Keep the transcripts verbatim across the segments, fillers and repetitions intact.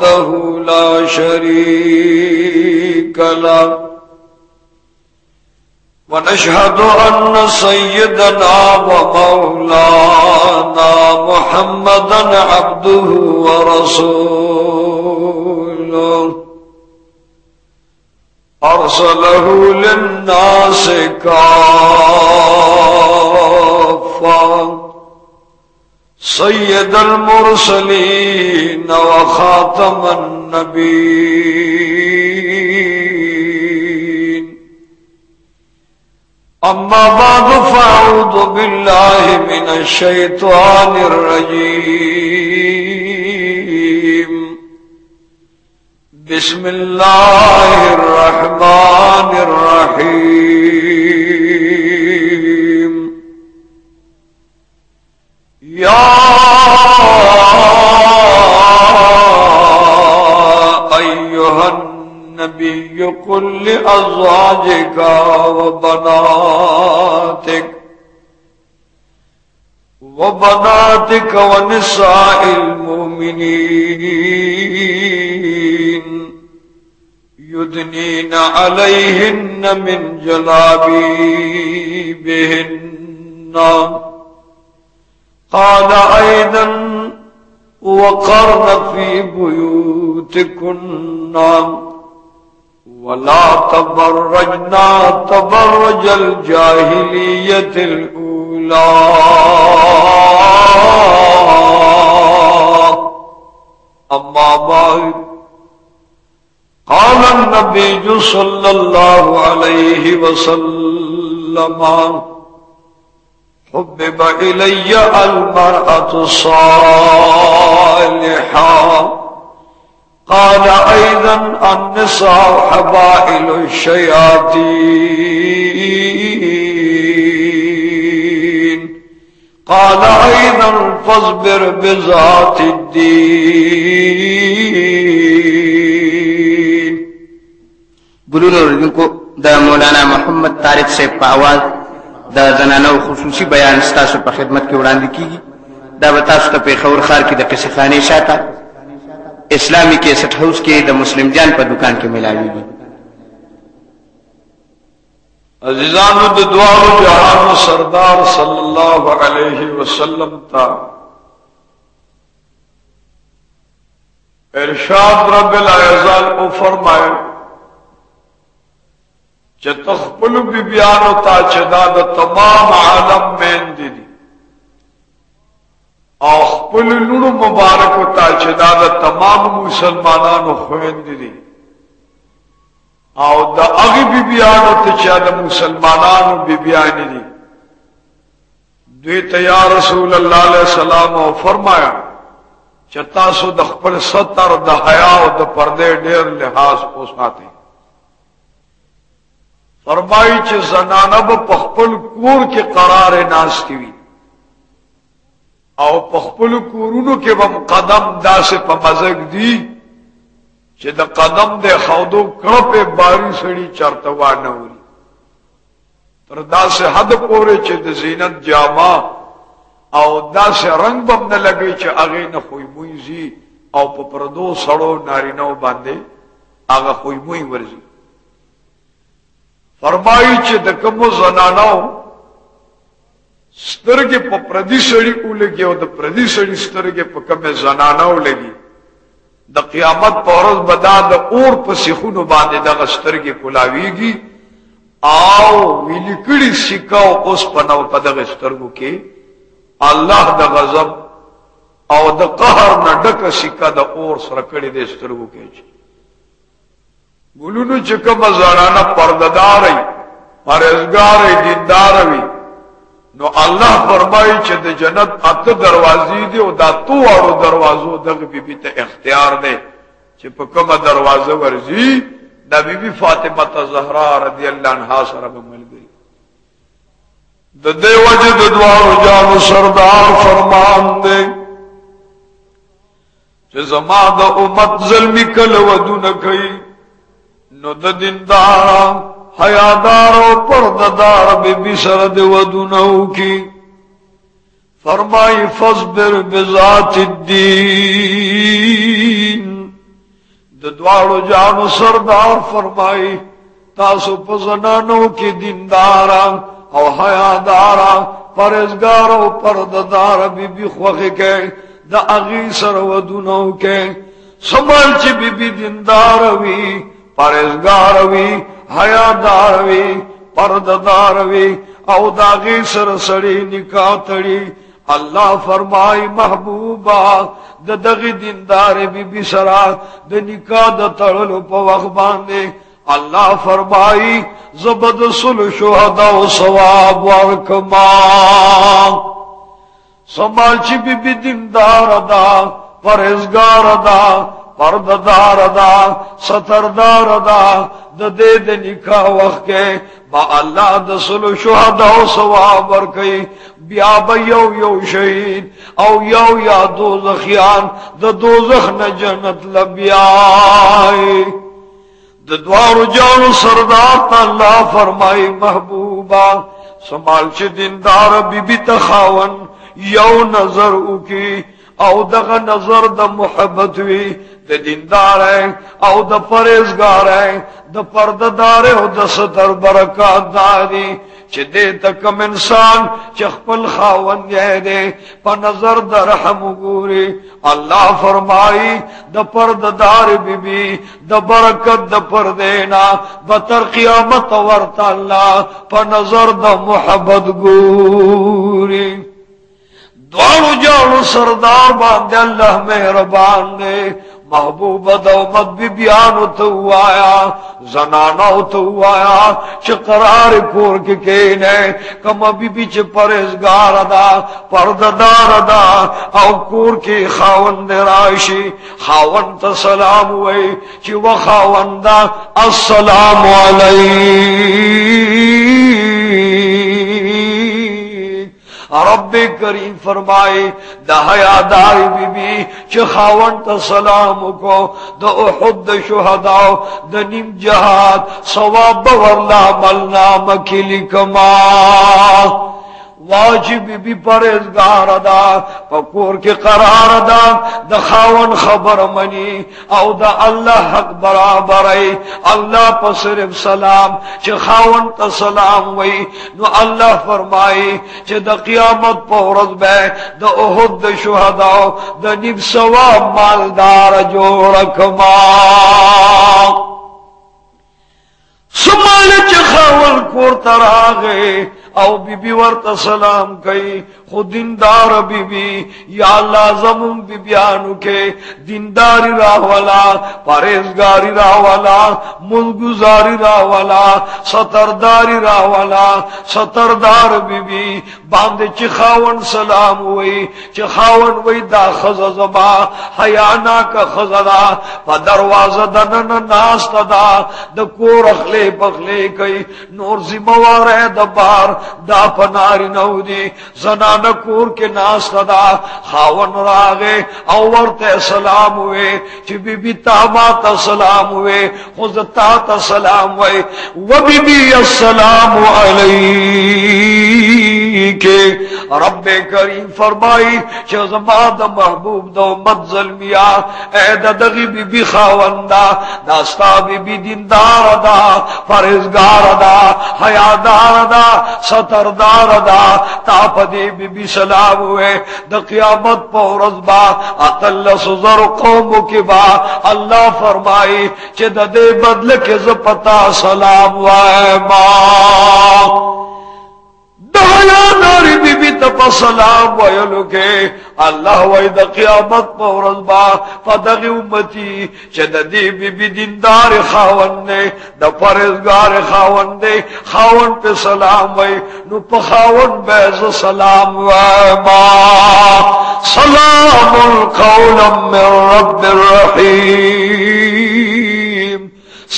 वहदहु ला शरीक लह व नशहदु अन्न सय्यदना व मौलाना मुहम्मदन अब्दुहु व रसूलुहु अरसलहु लिन्नासि काफ़्फ़ा सय्यदल मुरसलीन व खातमन नबीय्यीन अम्मा बादु फ़अऊज़ु बिल्लाहि मिनश शैतानिर रजीम बिस्मिल्लाहिर रहमानिर रहीम या अय्युहन नबिय्यु कुल लिअज़वाजिका व बनातिक व बनातिक व निसाइल मुमिनीन युदनीन अलैहिन्न मिन जलाबीबिहिन्न क़ाल अयदन वक़र्न फ़ी बुयूतिकुन्ना वला तबर्रजना तबर्रुजल जाहिलियतिल ऊला अम्मा बाद क़ाल नबी सल्लल्लाहु अलैहि वसल्लम हुब्बिब इलय्या अल-मरअतु सालिहा क़ाल अयदन अन-निसाउ हबाइलु शयातीन क़ाल अयदन फ़स्बिर बिज़ातिद्दीन। गुरुल को द मौलाना मोहम्मद तारिक से आवाज द जनानो खुसूसी बयान स्तासु पर खिदमत की उड़ान कीगी दा बतासु त पेखौर खार की द किसी खाने शाता इस्लामी के सेट हाउस के द मुस्लिम जान पर दुकान के मिलाएगी। अज़ीज़ानो द दुआ जहान सरदार सल्लल्लाहु अलैहि वसल्लम ता इरशाद रब्बिल इज़्ज़त ओ फरमाए चतखपल बिबियानो ताचदाद तमाम आलम में दीदी अखपल लुड़ मुबारक ताचदाद तमाम मुसलमानान खुएन दीदी आओ द अगी बिबियानो तचाद मुसलमानान बिबियान दी द्वे तया रसूल अल्लाह अलैहि सलाम ओ फरमाया चतासो द खपल सतर द हया व द पर्दे ढेर लिहाज ओ साथे फरमाई च जनानब पखपल कूर के करार नास्ती हुई और पखपल कूरुनु के बम कदम दा से पमजग दी च द कदम दे खौदो कड़पे बारी सड़ी चरतवा न हुई तर दा से हद पोरे च द जीनत जामा और दा से रंग बम न लगे च आगे न खुई मुई जी और पपरदो सड़ो नारिनो बांधे आगा खुई मुई वर्जी फरमाई च द कमो जनानाओ स्तरगे प प्रदी सड़ी उलगी और द प्रदी सड़ी स्तरगे प कमे जनानाओ लगी द क़यामत पौरस बदा द और प सिखुन बांधे द स्तरगे कुलावीगी आओ विलिकड़ी सिकाओ उस पनाव पदग स्तरगो के अल्लाह द गजब और द कहर न डक सिक्का द और सरकड़ी दे स्तरगो के गुलूनु चिकम जनाना पर्ददार परहेजगार दीनदार भी नो अल्लाह फरमाई च द जन्नत अत दरवाजी दे दा तू और दरवाजो दग बीबी ते इख्तियार दे च पकम दरवाजे वर्जी द बीबी फातिमा ज़हरा रज़ी अल्लाह अन्हा सर मिल गई द देवज द दुआ जानो सरदार फरमान दे च जमा द उम्मत ज़ल्मी कल वदु न कई नो द दीनदार हयादार पर्ददार बेबी सरद वदुनऊ की फरमाई फस्बिर बिज़ातिद्दीन द्वारो जानो सरदार फरमाई तासो पजनानो की दीनदारा और हयादारा परेजगारो परददार बीबी ख्वखे के द अगी सरवदुनो के समझ बीबी दीनदारवी परेजगारवी हयादारवी परददारवी और दागी सरसड़ी निकाह तड़ी अल्लाह फरमाई महबूबा द दगी दीनदार बीबी सरा द निकाह द तड़लो पवख बांधे अल्लाह फरमाई जबद सुल शुहदा सवाब वर्कमा समाची बीबी दीनदार अदा परहेजगार अदा पर्ददार अदा सतरदार अदा द दे द निकाह वख के बा अल्लाह द सुल शुहदा सवाब वर्कई बिया बयो यो शहीद औ यो या दोज़खियान द दोज़ख न जन्नत लबियाए द द्वार जानो सरदार अल्लाह फरमाई महबूबा संभाल च दीनदार बीबी तखावन यो नजर उकी औ दग नजर द मोहब्बत हुई द दीनदार है औ द परहेजगार है द पर्ददार है द सतर बरकत दारी चे तकम इंसान चखपल खावन दे प नजर द रहम गुरी अल्लाह फरमाई द पर्ददार बीबी द बरकत द पर्देना बतर क़यामत वर्ता अल्लाह प नजर द मोहब्बत गुरी द्वारू जाड़ू सरदार बांधे अल्लाह मेहरबान ने महबूब दौमत बीबियान उतवाया जनाना उतवाया चकरार कोर के केने कम बीबी च परहेजगार अदा पर्ददार अदा औ कोर के खावन राशि खावन त सलाम हुए च व खावंदा अस्सलाम अलैहि रब्बे करीम फरमाए द हयादार बीबी च खावन त सलाम को द उहुद शुहदा द निम जहाद सवाब वरला मलना मखिली कमा वाजिब भी परहेजगार अदा पकोर के करार अदा द खावन खबर मनी औ द अल्लाह हक बराबर है अल्लाह पर सिर्फ सलाम च खावन त सलाम वही नो अल्लाह फरमाई च द क़यामत पौरज बे द उहुद द शुहदा द निब सवाब मालदार जोड़ कमा सुमाल च खावन कोर तरागे औ बीबी वर्त सलाम कई खुद दीनदार बीबी या अल्लाह जमुन बीबियानु के दीनदारी राहवाला परहेजगारी राहवाला मुलगुजारी राहवाला सतरदारी राहवाला सतरदार बीबी बांधे चिखावन सलाम हुई चिखावन वही दा खजा जबा हयाना का खजदा प दरवाजा दनन नास्त दा द कोर अखले पखले कई नूर जिम्मेवार है दबार दा पनारी नौदी जनान कोर के नास सदा खावन रागे औरते सलाम हुए कि बीबी तामात सलाम हुए खुद तात सलाम हुए व बीबी अस्सलाम अलैके रब्बे करीम फरमाई शज़माद महबूब दो मत ज़ल्मिया ए दगी बीबी खावंदा दास्ता बीबी दीनदार अदा परहेजगार अदा हयादार अदा सतरदार अदा तापदी बीबी सलाम हुए द क़यामत पौरज बा अतल्ल सुजर कौम के बा अल्लाह फरमाई चे दे बदल के ज़पता सलाम वाए माँ दहयादारी बीबी तप सलाम वयलु के अल्लाह वही द क़यामत पौरज बा पदगी उम्मती चे दी बीबी दीनदार खावन ने द परहेजगार खावन दे खावन पे सलाम वही नु पखावन बैज सलाम वाए माँ सलामुल कौलम मिर रब्बिर रहीम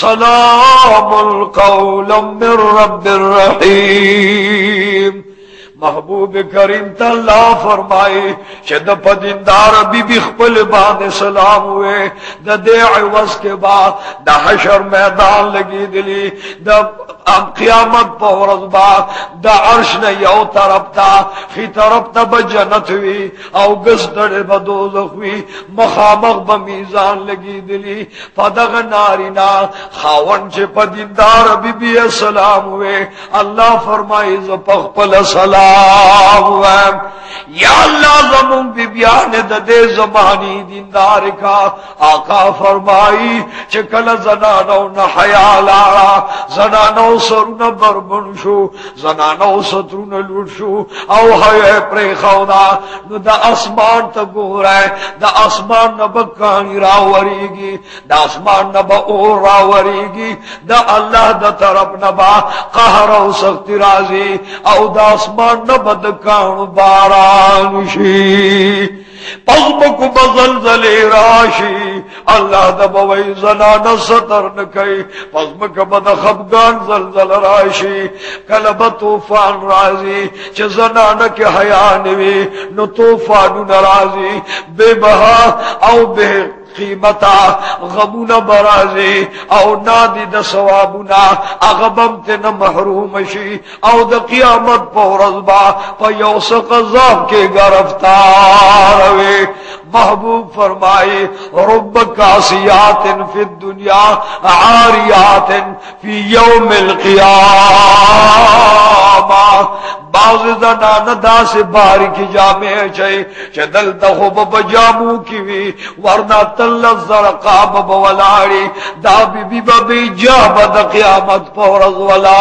सलामुल कौलम मिर रब्बिर रहीम محبوب کریم تا اللہ فرمائے کہ دا پدندار بی بی خپل بان سلام ہوئے دا دے عوض کے بعد دا حشر میدان لگی دلی دا قیامت پورز با دا عرش نے یو طرف تا فی طرف تا بجنت ہوئی او گس دڑے بدوزخ ہوئی مخامخ بمیزان لگی دلی پدغ نارینا خاون چے پدندار بی بی سلام ہوئے اللہ فرمائی زپخ پل سلام ہوئے یا اللہ زمون بی بیان دے زمانی دیندار کا آقا فرمائی چکل زنانو نحیا لارا زنانو سرون بربن شو زنانو سترون لوٹ شو او حیاء پری خودا نو دا اسمان تا گو رہے دا اسمان نبا کانی راوری گی دا اسمان نبا اور راوری گی دا اللہ دا طرف نبا قہر و سخت رازی او دا اسمان نبا دا کان باران شی پزمک بزلزل راشی اللہ دا بوئی زنان ستر نکی پزمک بد خبگان زلزل راشی کلب توفان رازی چه زنان کی حیانوی نو توفانو نرازی بے بہا او بے قیمتا غمونا برازی او نادی دا ثوابونا اغبمتنا محروم شی او دا قیامت پورز با پا یوس قذاب کے گرفتار ہوئے محبوب فرمائی رب کاسیات فی الدنیا عاریات فی یوم القیامہ بعض زنان دا سے باری کی جامع چاہے چہ دل دخوب بجامو کیوی ورنہ تلت زرقاب بولاری دا بی بی بی جاب دا قیامت پورز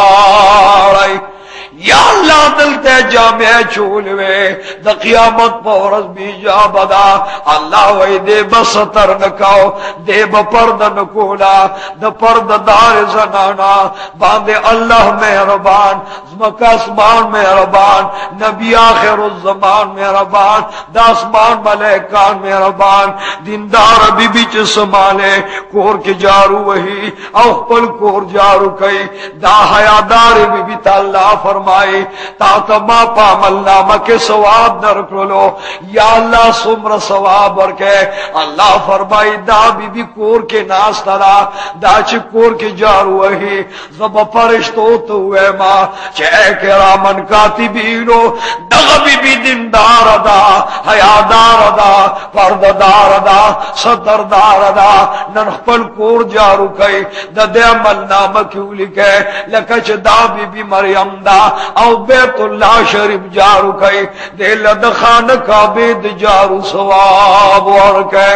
ولاری یا اللہ دلتے جامع چولوے دا قیامت پورز بی جاب دا اللہ وی دے بستر نکاو دے بپرد نکولا دا پرد دار زنانا باندے اللہ مہربان زمکہ اسمان مہربان نبی آخر الزمان مہربان دا اسمان ملیکان مہربان دیندار بی بی چھ سمالے کور کے جارو وہی او پل کور جارو کئی دا حیادار بی بی تا اللہ فرمائی تا تما پا ملنامہ کے ثواب در کرلو یا اللہ سمر ثواب ورکے اللہ فرمائی دا بی بی کور کے ناس ترا دا چھ کور کے جارو وہی زب پرشتو تو ہوئے ماں اے کرامن کاتبینو دغ بی بی دندار دا حیادار دا پرددار دا صدردار دا ننخپل کور جارو کئی دا دے عمل نامہ کیوں لکھے لکچ دا بی بی مریم دا او بیت اللہ شریف جارو کئی دے لدخان کعبید جارو ثواب ورکے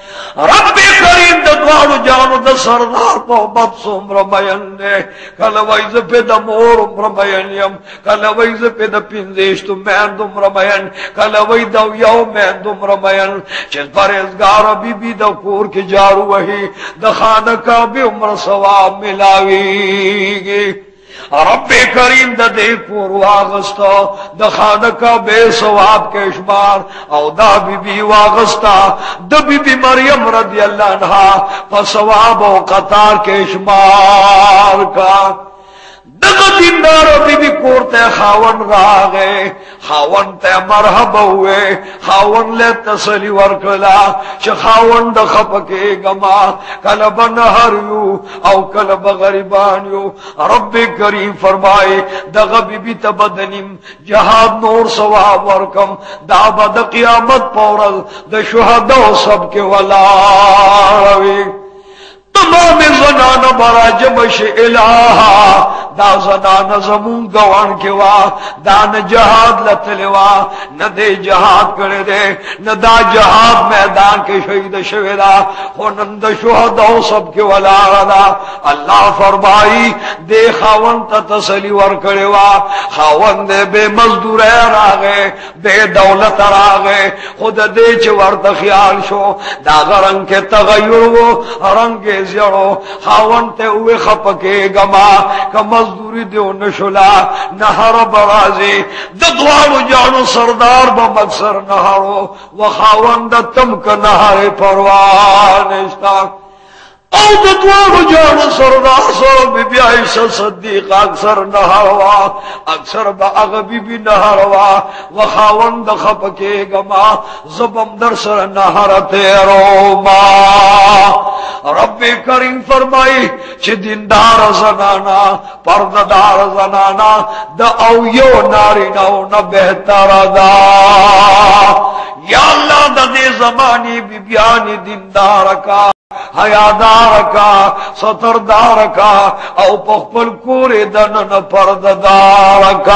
رب کریم دا دوارو جانو دا سردار پوبت سمر مین نے کل ویز پی دا مور امر مین یم کل ویز پی دا پینزیشتو مین دمر مین کل ویز دا یو مین دمر مین چیز پریزگار بی بی دا کور کی جارو وحی دا خانکا بی عمر ثواب ملاوی گی رب کریم دا دے پور واغستا دا خانکا بے ثواب کے شمار او دا بی بی واغستا دا بی بی مریم رضی اللہ عنہ پا ثواب و قطار کے شمار کا دغه دیندار بی بی کورتے خاون راغے خاون تے مرحبا ہوئے خاون لے تسلی ورکلا چھ خاون دا خپکے گما کلب نہریو او کلب غریبانیو رب کریم فرمائے دغه بی بی تبدنیم جہاد نور ثواب ورکم دا بد قیامت پورل دا شہدہ سب کے ولاروی تمام زنان برا جمش الہا دا زنان زمون گوان کے وا دا نہ جہاد لتلوا نہ دے جہاد کرے دے نہ دا جہاد میدان کے شہید شویدا خونند شہداء سب کے ولا دا اللہ فرمائی دے خاون تا تسلی ور کرے وا خاون دے بے مزدور راغے بے دولت راغے خود دے چ ورد خیال شو دا رنگ کے تغیر و رنگ زیرو خاون تے اوے خپکے گما کہ مزدوری دیو نشلا نہر برازی ددوارو جانو سردار با مکسر نہرو و خاون دا تم کا نہر پروانشتا او د دوارو جانو سردار سر بی بی عیشہ صدیق اکثر نهاروا اکثر با اغ بی بی نهاروا وخاوند خپکے گما زبم در سر نهار تیرو ما رب کریم فرمائی چھ دیندار زنانا پرددار زنانا دا او یو ناری نو نا بہتر دا یا اللہ دا دے زمانی بی بیانی دیندار کا حیادار کا ستردار کا او پخپل کوری دنن پرددار کا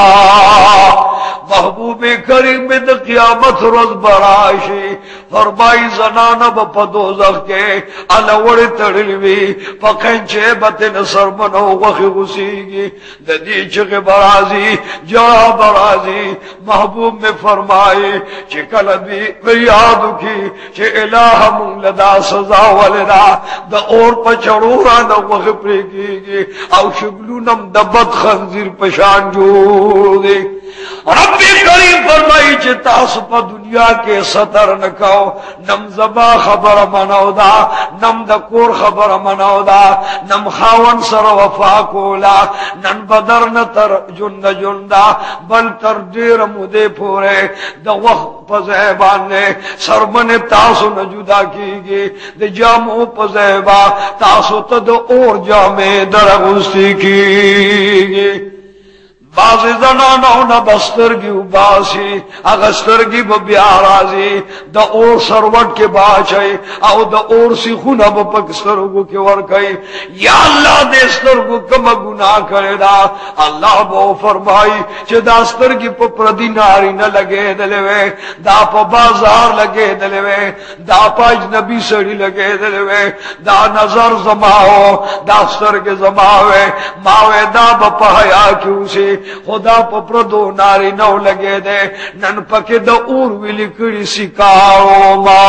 محبوب کریم دا قیامت روز براشی فرمائی زنانب پا دوزخ کے علوڑ تڑلوی پا خینچے بطن سرمنو وخی غسیگی دا دی چک برازی جڑا برازی محبوب میں فرمائی چکل بھی یادو کی چھ الہ من لدا سزا ولدا دا اور پا چڑورا دا وخی پریگی او شگلونم دا بد خنزیر پشان جو دے رب کریم فرمائی چھ تاسو پا دنیا کے سطر نکاو نم زبا خبر مناو دا نم دا کور خبر مناو دا نم خاون سر وفا کولا نن بدر نتر جن جن دا بل تر دیر مدے پورے دا وقت پزیبان نے سرمن تاسو نجدا کی گی دا جامو پزیبا تاسو تد اور جامے درغستی کی گی باز زنانو نا بسترگی باسی اغسترگی بیارازی دا اور سروٹ کے باچائی او دا اور سی خونہ بپکسترگو کے ورکائی یا اللہ دے سترگو کم گناہ کرے دا اللہ بو فرمائی چھ دا سترگی پا پردی ناری نہ لگے دلوے دا پا بازار لگے دلوے دا پا اجنبی سڑی لگے دلوے دا نظر زماؤ دا سترگ زماوے ماوے دا بپا حیا کیوں سے خدا پا پردو ناری نو لگے دے نن پکے دا اور ویلی کڑی سکاو ما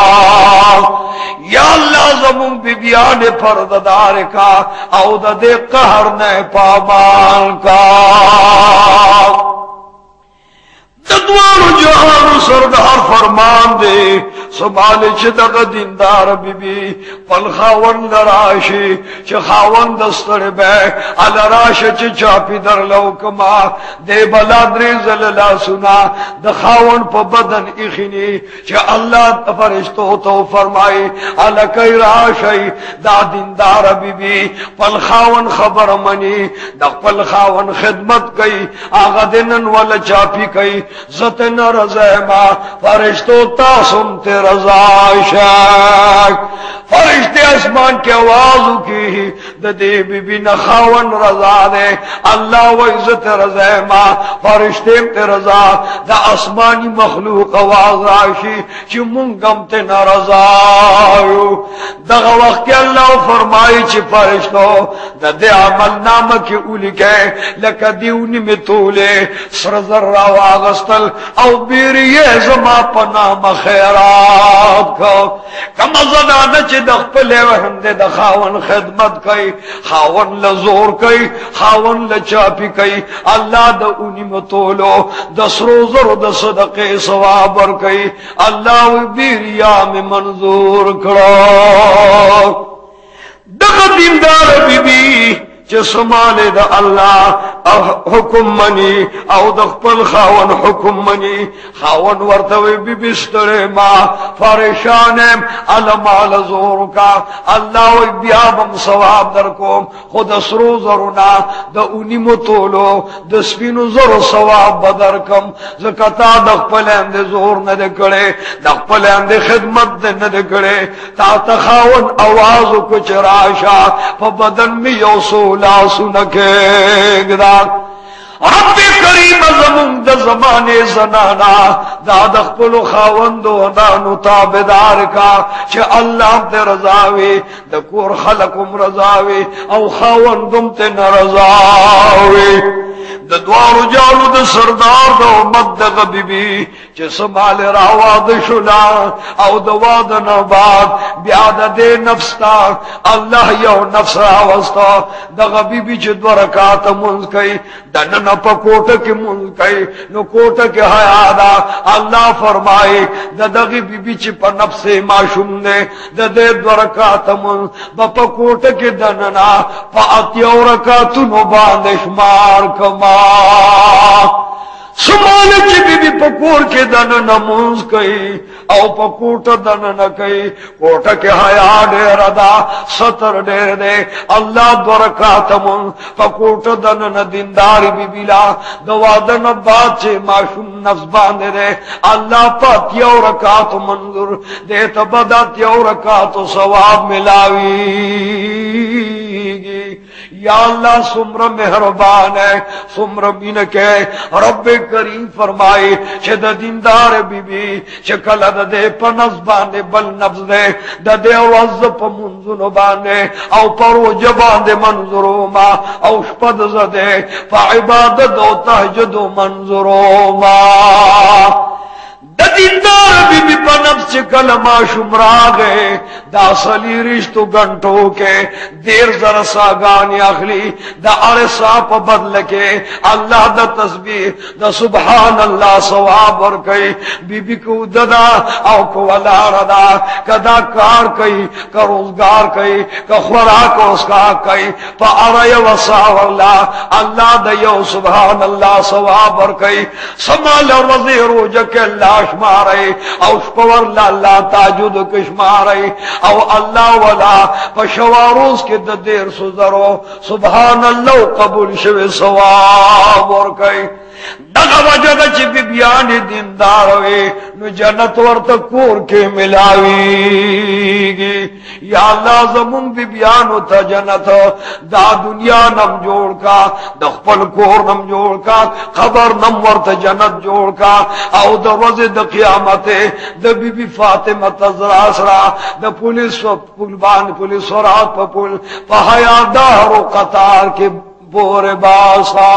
یا اللہ زمون بی بیان پرددار کا او دا دے قہر نے پامان کا تدوار جہان سردار فرمان دے سبال چھ دغ دیندار بی بی پل خاون لراشی چھ خاون دستر بے علراش چھ چاپی در لوکما دے بلا دری زللا سنا دا خاون پا بدن اخنی چھ اللہ فرشتو تو فرمائی علکی راشی دا دیندار بی بی پل خاون خبر منی دا پل خاون خدمت کئی آغا دنن والا چاپی کئی زتن رضیما فرشتو تاسم تے رضا شاک فرشتے اسمان کے آوازو کی دا دے بی بی نخاون رضا دے اللہ و عزت رضیما فرشتے تے رضا دا اسمانی مخلوق آواز راشی چی منگم تے نرضایو دا وقت کے اللہ فرمائی چی فرشتو دا دے عمل نام کی اولی کے لکا دیونی میں تولے سرزر راو آغستل او بیریے زما پنام خیرات کو کم زنانا چی دخپلے وحمدے دا خاون خدمت کئی خاون لزور کئی خاون لچاپی کئی اللہ دا اونی مطولو دس روزر دا صدقے سوابر کئی اللہ بیریا میں منظور کرو دقا دیندار بی بی چسمالے دا اللہ حکم منی او دخپل خاون حکم منی خاون ورتوی بی بسترے ما فارشانم علمال زور کا اللہ وی بیابم ثواب درکوم خود اسرو زرنا دا اونی مطولو دا سپینو زر ثواب بدرکم زکتا دخپل اندے زور ندکڑے دخپل اندے خدمت دے ندکڑے تا تخاون آوازو کچھ راشا پا بدن میں یوسول لا سنکے گدار رب کریم زمون دا زمان زنانا دا دخپلو خاوندو دانو تابدار کا چھ اللہ تے رضاوی دا کور خلقم رضاوی او خاوندم تے نرضاوی دا دوارو جالو دا سردار دا امت دا غبیبی چھ سمال راواد شلا او دا واد نباد بیاد دے نفس تا اللہ یو نفس راوستا دا غبیبی چھ دو رکات منز کئی دا نن न पकोट के मुल्क न कोट के हयादा अल्लाह फरमाए ददगी बीबी च पर नफ्से माशूम ने ददे द्वरकात मुल बपकोट के दनना पात्योर का तुनो बांदेश मार कमा सुमाल की बीबी पकोर के दन नमूज कई औ पकोट दन न कई कोट के हया डेर दा सतर डेर दे अल्लाह द्वरकात मुल पकोट दन न दीनदारी बीबीला दवा दन बाचे माशूम नफ्स बांधे दे अल्लाह पात्यो रकात मंजूर दे तबदा त्यो रकात सवाब मिलावी या अल्लाह सुम्र मेहरबान है सुम्र बिन के रब करीम फरमाए शद दीनदार बीबी शकल दे पनस बांधे बल नफ्स दे दे वज प मुंजुन बांधे औ परो जबान मंजूरो मा औषपद जदे प इबादत ओ तहज्जुद मंजूरो मा दीनदार बीबी पनब से कलमा शुमरा गए दासली रिश्तो घंटों के देर जरा सा गानी अखली द अरसा प बदल के अल्लाह द तस्बीह द सुबहान अल्लाह सवाब और कई बीबी को ददा औ को वाला रदा कदा कार कई का रोजगार कई का खुराक उसका कई प अरय वसावल्ला अल्लाह द यो सुबहान अल्लाह सवाब और कई समाल और वजीर रोज के अल्लाह मारे और पवर लाला ताजुद किश मारे और अल्लाह वाला पशवारोस के देर सुजरो सुभान अल्लाह कबूल शवे सवाब और कई दगा वजह च बिबियान दीनदार हुए नु जन्नत वर्त कोर के मिलावी या अल्लाह जमुन बिबियान था जन्नत दा दुनिया नम जोड़ का दखपल कोर नम जोड़ का खबर नम वर्त जन्नत जोड़ का औ द रोज़े द क़यामत द बीबी फातिमा तजरासरा द पुलिस पुलबान पुलिस रात प पुल पहायादार व कतार के बोरे बासा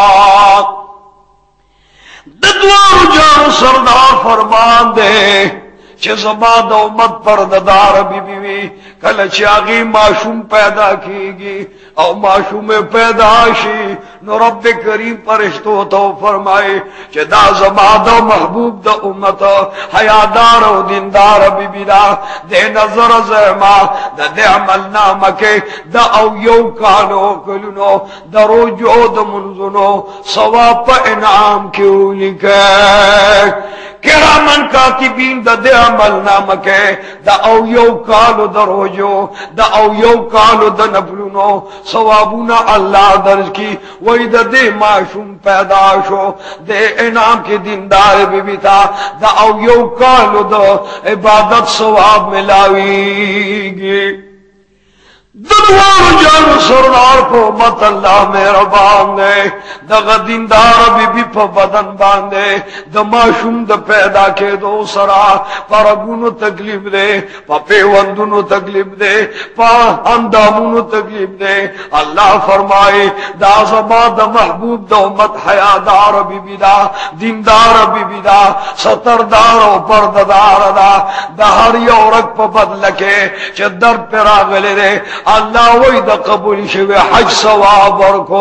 दद्वार जान सरदार फरमान दे जमात उम्मत पर ददार बीबी कल चागी माशूम पैदा कीगी और माशूम पैदाशी नो रब करीम परिश्तो तो फरमाए चदा जमात महबूब द उम्मत हयादार और दीनदार बीबीरा दे नजर जमा द दे अमल नाम के द औ यो कानो कलुनो द रोजो द मुनजुनो सवाब इनाम क्यों लिखे किरामन कातिबीन द दे अमल नाम के द औ यो कालो द रोजो द औ यो कालो द नफलुनो सवाबुना अल्लाह दर्ज की वही द दे माशूम पैदाशो दे इनाम के दीनदार बीबी था द औ यो कालो द इबादत सवाब मिलावीगी दरबार जान सरदार को मत अल्लाह मेहरबान दे दग दीनदार बीबी प बदन बांधे द माशूम द पैदा के दो सरा पर गुनो तकलीफ दे पपे वंदुनो तकलीफ दे पा अंदामुनो तकलीफ दे अल्लाह फरमाए दाजमा द महबूब द उम्मत हयादार बीबी दा दीनदार बीबी दा सतरदार और पर्दादार दा दहरी औरत प बदल के चदर पे रागले रे अल्लाह वही द कबूल शिवे हज सवाब और को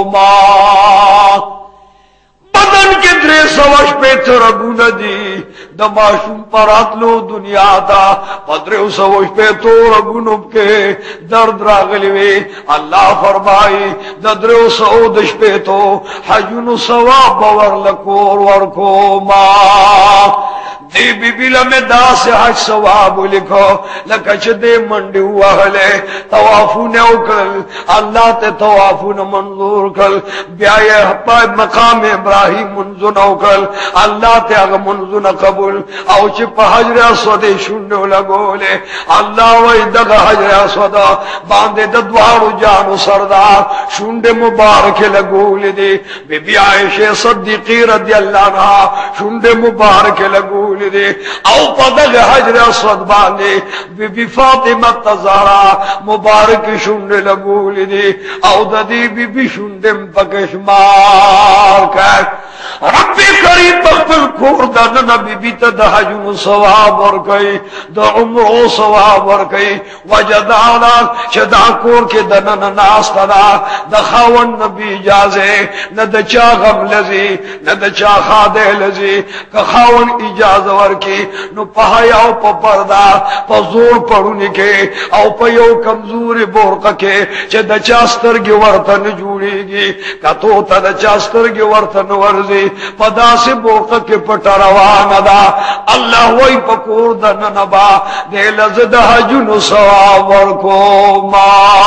बदन के द्रे सवश पे रगू नदी द माशूम पर लो दुनिया था पदरे सवश पे तो रगुन के दर्द रागलिवे अल्लाह फरमाई दद्रे सऊदश पे तो हजुन सवाब बवर लकोर वर को मां दे बीबीला में दास हज सवाब लिखो लकच दे मंडी हुआ हले तवाफू ने उकल अल्लाह ते तवाफू ने मंजूर कल ब्याय हप्पा मकाम इब्राहिम मंजूर उकल अल्लाह ते अग मंजूर कबूल औच हजर अस्वद शून्य लगोले अल्लाह वही दग हजर अस्वद बांधे दद्वारू जानू सरदार शून्य मुबारक लगोले दे बीबी आयशा सिद्दीकी रज़ी अल्लाह अन्हा शून्य मुबारक लगोले दे औ पदग हजर अस्वद बांधे बीबी फातिमा तज़हरा मुबारक शून्य लगोले दे औ ददी बीबी शून्य पकश मार कर رب کریم بخبل کور دا نبی بیت دا حجون ثواب ورکی دا عمرو ثواب ورکی وجدانا چدا کور کے دنن ناس تدا دا خاون نبی اجازے نہ دا چا غم لزی نہ دا چا خادے لزی کہ خاون اجاز ورکی نو پہایا او پا پردا پا زور پڑھونی کے او پا یو کمزور بورقا کے چا دا چاستر گی ورطن جوڑی گی کہ تو تا دا چاستر گی ورطن ورزی پدا سے بورقا کے پٹا روانا دا اللہ وی پکور دا ننبا دے لزد حجن ثواب ورکو ما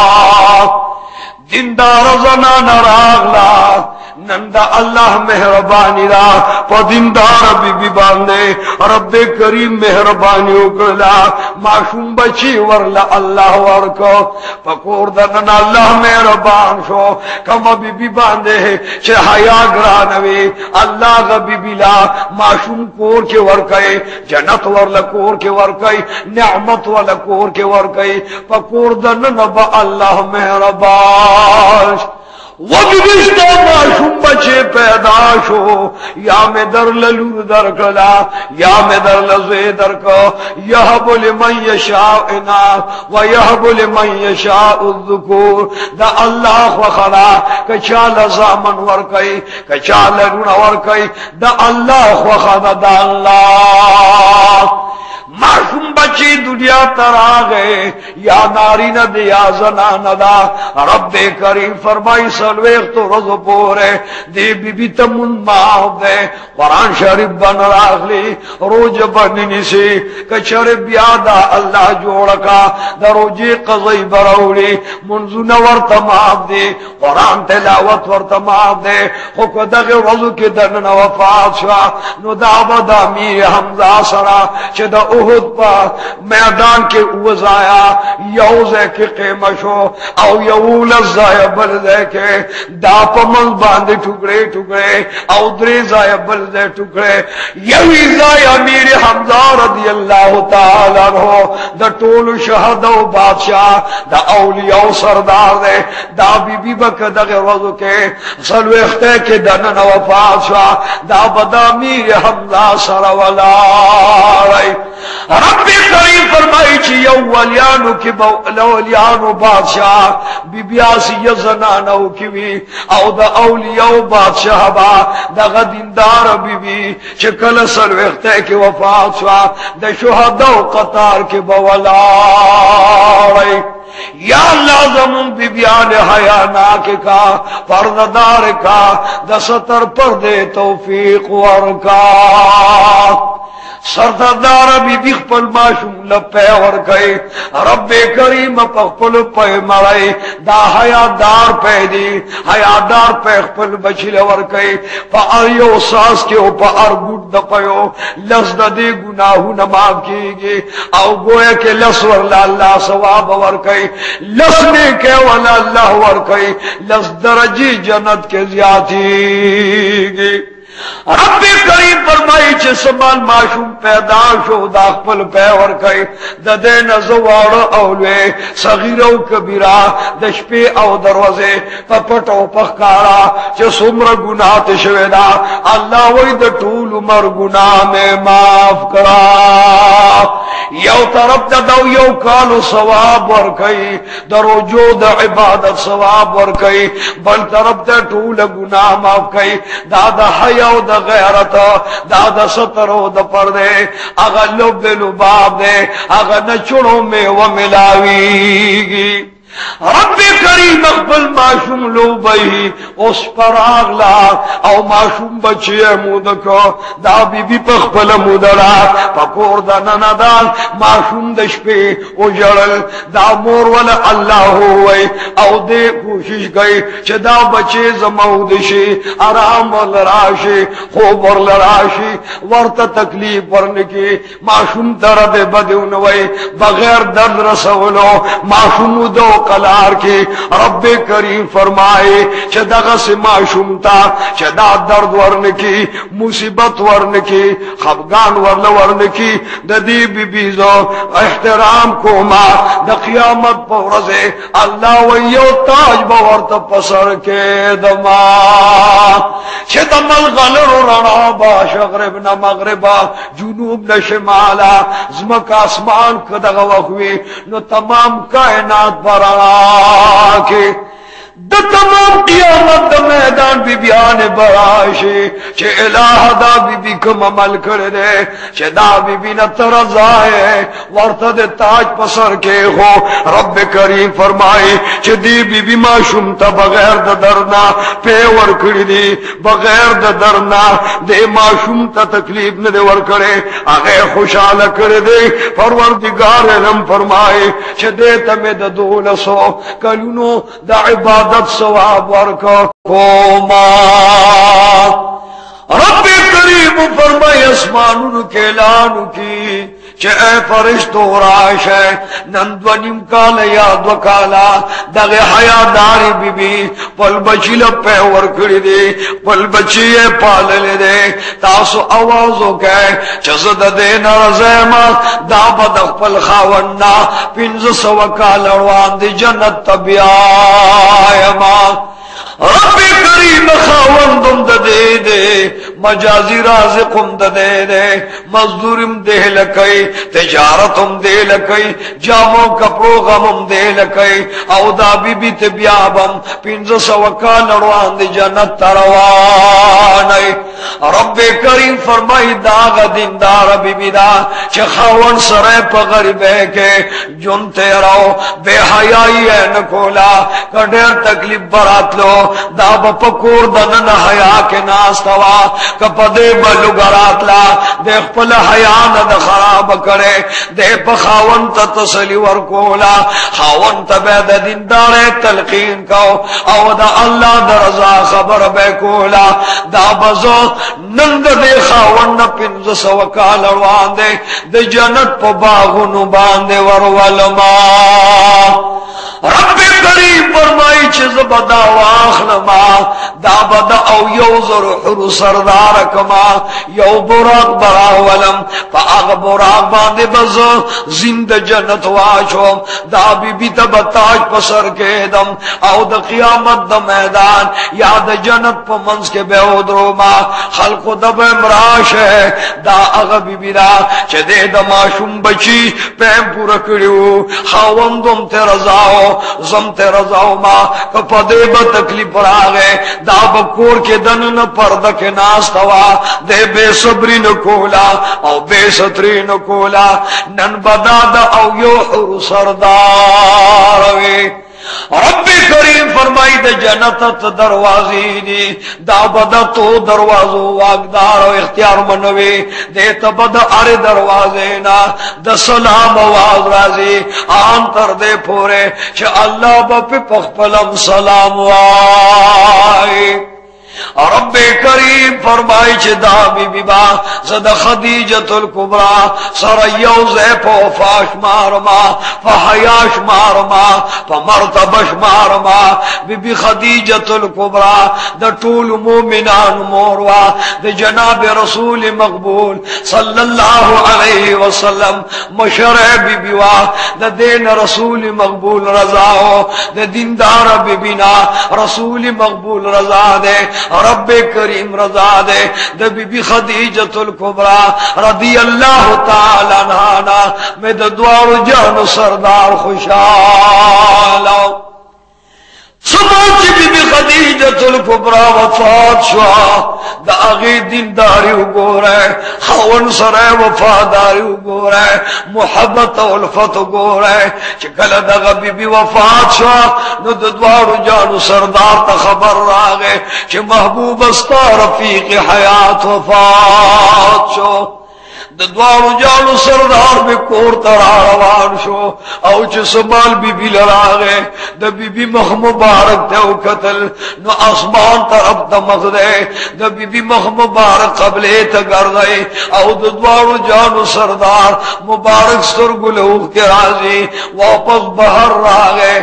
دیندار زنان راغلا نندا اللہ مہربانی را پا دیندار بی بی باندے رب کریم مہربانی اکرلا معشوم بچی ورلا اللہ ورکو پکور دنن اللہ مہربان شو کم بی بی باندے چھے حیا گرانوی اللہ غ بی بی لا معشوم کور کے ورکے جنت ورلا کور کے ورکے نعمت والا کور کے ورکے پکور دنن با اللہ مہربان وگرشتا معشوم بچے پیدا شو یا میں در للور در کلا یا میں در لزوے در کو یحب لمن یشاء اناث و یحب لمن یشاء الذکور دا اللہ وخلا کچا لزامن ورکی کچا لرون ورکی دا اللہ وخلا دا اللہ معصوم بچی دنیا ترا گئے یا ناری نہ دیا زنان دا رب کریم فرمائی سلویخ تو رضو پورے دی بی بی تمن معاف دے قرآن شریف بن راغلی روج بننی سی کچر بیادا اللہ جوڑکا دا روجی قضی برولی منزو نورت معاف دے قرآن تلاوت ورت معاف دے خوک دغی رضو کی دنن وفات شوا نو دا بدا میر حمزہ سرا چھ دا احد پا میدان کے اوزایا یوزے کی قیمشو او یو لزایا بلدے کے دا پا من باندے ٹکڑے ٹکڑے او دری زایا بلدے ٹکڑے یوی زایا میر حمزہ رضی اللہ تعالیٰ عنہ دا طول شہد و بادشاہ دا اولیاء سردار دے دا بی بی بکر دا غیروزو کے سلو اختے کے دنن وفات شاہ دا بدا میر حمزہ سروالا رئی رب کریم فرمائی چی یو ولیانو کی اولیانو بادشاہ بی بیاسی یزنانو کیوی او دا اولیاء بادشاہ با دا غدیندار بی بی چکل سلوختے کی وفات شوا دا شہدو قطار کی بولائی یا اللہ زمون بی بیان حیاناک کا پرددار کا دا ستر پردے توفیق ورکا سردار بی بی خپل معشوم لپے ورکئی رب کریم پخپل پے مرائی دا حیادار پے دی حیادار پے خپل بچل ورکئی پا اریو ساس کے پا ارگوٹ دپیو لس دا دی گناہو نماف کی گی او گویا کے لس ورلا اللہ ثواب ورکئی لس نے کے والا اللہ ورکئی لس درجی جنت کے زیادی گی رب کریم فرمائی چھ سمان معشوم پیدا شو دا خپل پے ورکئی دا دین زوار اولوے صغیر و کبیرہ دشپی او دروازے پپٹ و پخکارا چھ سمر گناہ تشویدہ اللہ وی دا طول عمر گناہ میں معاف کرا یو طرف دا دو یو کالو ثواب ورکئی دا رجوع دا عبادت ثواب ورکئی بل طرف دا طول گناہ معاف کئی دا دا حیاء او دا غیرت دا دا ستر او دا پردے اگا لب لباب دے اگا نچڑوں میں و ملاویگی رب کریم اقبل معشوم لو بئی اس پر آگلا او معشوم بچی مودکو دا بی بی پخبل مودلا پکور دا نندال معشوم دشپی او جڑل دا مور والا اللہ ہوئی او دے کوشش گئی چھ دا بچی زمودشی آرام ورلراشی خوب ورلراشی ورط تکلیف ورنکی معشوم درد بدونوئی بغیر درد رسولو معشوم دو قلار کی رب کریم فرمائے چه دغه سے معشوم تا چه دا درد ورن کی مصیبت ورن کی خفگان ورن ورن کی د دې بی بی زو احترام کوما د قیامت په ورځ الله و یو تاج باورته پسر کې دما چې د ملغلر رڼا با شغرب نه مغربا جنوب نه شمالا زمکا اسمان کدغه وخوي نو تمام کائنات برا کې د تمام قیامت د میدان بی بیان براشی چه الہ دا بی بی کم عمل کرده چه دا بی بی نترزائے ورطا د تاج پسر کے ہو رب کریم فرمائی چه دی بی بی ما شمتا بغیر د درنا پیور کردی بغیر د درنا دی ما شمتا تکلیف ندے ور کرے آگے خوشحال کردے پروردگار علم فرمائی چه دیتا میں د دولسو کلونو دا عبادت ثواب ورکو کوما رب کریم فرمائے اسمانوں کے اعلان کی چه اے فرشتو راش ہے نندونیم کالا یاد وکالا دغی حیاداری بی بی پل بچی لپے ورکڑی دی پل بچی پالل دی تاسو آوازو کہے چزد دین رزیما دا بدخ پل خاوننا پینز سوکال اروان دی جنت تبیائیما رب کریم خاوندم دے دے مجازی رازقم دے دے مزدورم دے لکئی تجارتم دے لکئی جامو کپڑو غمم دے لکئی او دا بی بی تبیابم پینز سوکان روان دی جنت تروانی رب کریم فرمائی داغ دیندار بی بی دا چه خاون سرے پا غریبے کے جن تیراو بے حیائی ہے نکولا کڈیر تکلیف برات لو دا بپکور دنن حیا کے ناستوا کپدے بلگرات لا دے خپل حیا نہ خراب کرے دے پخاون تا تسلی ورکولا خاون تا بے دیندار تلقین کو او دا اللہ دا رضا خبر بے کولا دا بزو نند دے خاون پنز سوکال روان دے دے جنت پا باغنو باندے ورولما رب کریم فرمائی چیز بدا واخلما دا بدا او یو ذر حر سردار کما یو براق براولم پا اغ براق باندے بز زند جنت واشوم دا بی بی تبتاج پسر کے دم او دا قیامت دا میدان یا دا جنت پا منز کے بے ادروما خلق دب امراش ہے دا اغ بی بی دا چے دے دا ماشم بچی پیم پورا کریو خاوندم تے رضاو زم تے رضاو ما کپا دے با تکلیف پر آگے دا بکور کے دن پردہ کے ناستوا دے بے صبری نکولا او بے ستری نکولا نن بدا دا او یو حر سرداروی رب کریم فرمائی دے جنتت دروازی دی دا بدا تو دروازو واقدار و اختیار منوی دے تبدا ار دروازینا دا سلام آواز رازی آن تر دے پورے چھ اللہ با پی پخپلم سلام وائی رب کریم فرمائی چھ دا بی بی با زد خدیجت الکبرا سر یوزے پا فاش مارما پا حیاش مارما پا مرتبش مارما بی بی خدیجت الکبرا دا طول مومنان موروا دا جناب رسول مقبول صلی اللہ علیہ وسلم مشرع بی بیوا دا دین رسول مقبول رضاو دا دیندار بی بینا رسول مقبول رضا دے رب کریم رضا دے دا بی بی خدیجت الکبرا رضی اللہ تعالی عنہ میں دا دوار جان سردار خوشحالا سمانچی بی بی خدیجت الکبرا وفات شوا دا اغی دینداری گو رہے خون سرے وفاداری گو رہے محبت والفت گو رہے چکل دا بی بی وفات شوا نو دا دوار جانو سردار تا خبر راگے چھ محبوب استا رفیق حیات وفات شو دوارو جانو سردار میں کور ترا روان شو او چھ سمال بی بی لراغے دا بی بی مخ مبارک تے او قتل نو آسمان طرف دمغ دے دا بی بی مخ مبارک قبلے تا گردے او دوارو جانو سردار مبارک سرگل اوخ کے رازی واپس بہر راغے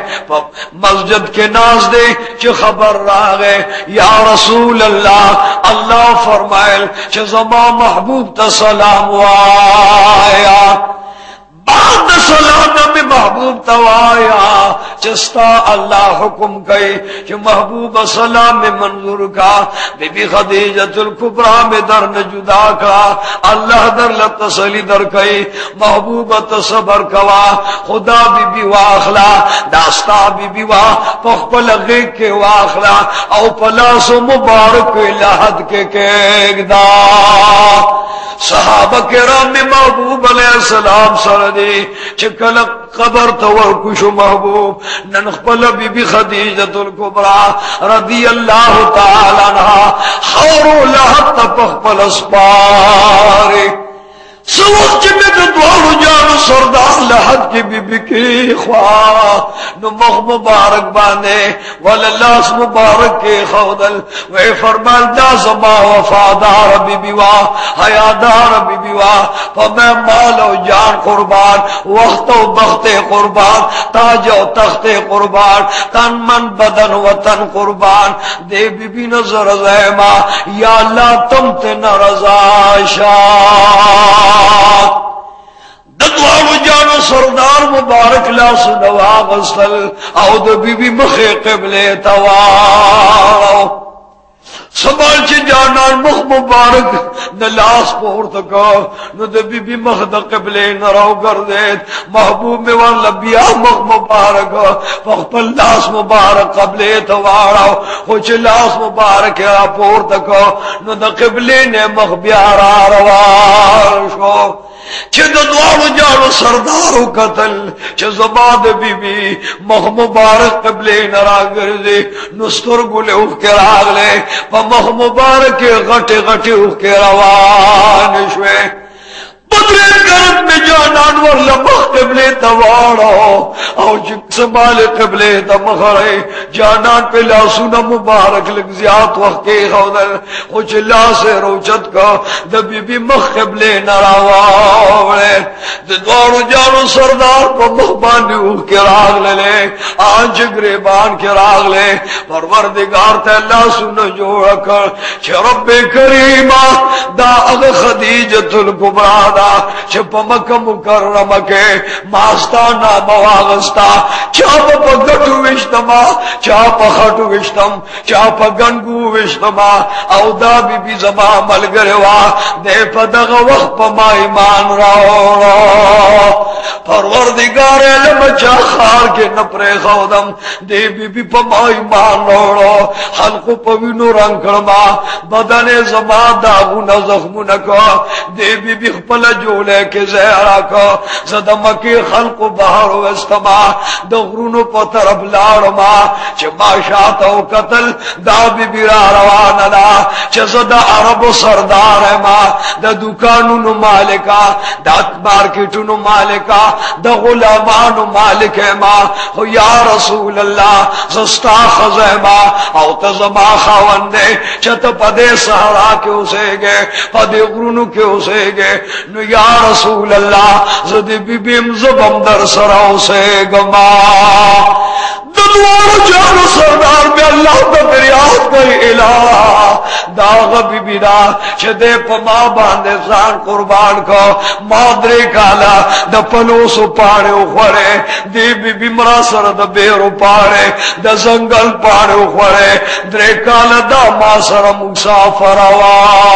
मस्जिद के नाज दे च खबर रागे या रसूल अल्लाह अल्लाह फरमायल च जमा महबूब ता सलाम वाया बाद सलाम में महबूब तवाया चस्ता अल्लाह हुक्म कई कि महबूब सलाम में मंजूर का बीबी खदीजतुल कुबरा में दर न जुदा का अल्लाह दर लतसली दर कई महबूब तसबर कवा खुदा बीबी वाखला दास्ता बीबी वा पखपल गे के वाखला औ पलासो मुबारक लहद के केगदा सहाबा किराम में महबूब अलैहिस्सलाम सरदी चकल कबर तवर कुशो महबूब ननखपल बीबी खदीजतुल कुबरा रदी अल्लाह ताला अन्हा खौरो लहद तपखपल अस्पारे सवक्त में तो द्वारू जानो सरदार लहद की बीबी की ख्वा नो मख मुबारक बाने वल्लास मुबारक के खौदल वे फरमान दा जमा वफादार बीबी वा हयादार बीबी वा फमै माल और जान कुर्बान वक्त और बख्ते कुर्बान ताज और तख्ते कुर्बान तन मन बदन वतन कुर्बान दे बीबी नजर ज़ैमा या अल्लाह तुम ते न रजा दद्वारू जानो सरदार मुबारक ला सुनवा गसल औद बीबी मखे क़िबले तवारो संभाल च जाना मुख मुबारक न लाश पोर तक न दे बीबी मख द क़िबले न रहो कर दे महबूब में वन लबिया मुख मुबारक पखपल लाश मुबारक क़िबले तवारो कुछ लाश मुबारक या पोर तक न द क़िबले ने मख ब्यारा रवाशो च द्वारू जानो सरदारो कतल च जबाद बीबी मख मुबारक क़िबले नरा गर्दे नुस्तर गुले उठ के रागले मख मुबारक के गटे गटे उठ के रवान शुए बदरे गर्म में जानवर लमख क़िबले तवाड़ो और संभाल क़िबले तमखरे जानान पे लासुना मुबारक लग जियात वक्त के खौदल कुछ ला से रोचत का दबी भी मख क़िबले नरावावले द्वारू जानो सरदार को मखबानी उठ के राग ले ले आंच ग्रेबान के राग ले परवरदिगार ते अल्लाह सुन जोड़ कर रब्बे करीमा दा अग खदीजतुल कुबरा चप मक मुकर्रम के मास्ताना मवागस्ता चाप गटू विश्तमा चाप खटू विश्तम चाप गनगू विश्तमा औदा बीबी जमा मल गरवा दे पदग वक्त मा ईमान राओ परवरदिगार लमचा खार के नपरे खौदम दे बीबी पमा ईमान राओ हल्को पविनो रंगमा बदने जमा दागु न जख्मु न का दे बीबी खपल जोले के जहरा का सदम के खल्क बाहर वस्तमा दगरुनो पतरब लाड़मा चमाशा तो कतल दा बिबिरा रवाना दा चसदा अरब सरदार है मा द दुकानु नु मालिका द मार्केटु नु मालिका द गुलामानु मालिक है मा हो या रसूल अल्लाह सस्ता खज़मा औ तजमा खावंदे चत पदे सहारा के उसेगे पदे गुरुनु के उसेगे नु या रसूल अल्लाह जदी बीबीम जुबम दर सराव से गमा ददवार जानो सरदार में अल्लाह का फरियाद कर इलाह दाग बीबीदा छदे पमा बांधे सान कुर्बान को मादरे काला द पलोस पाड़े उखरे दे बीबी मरा सर द बेर पाड़े द जंगल पाड़े उखरे द्रे काला दा मा सर मुसाफरवा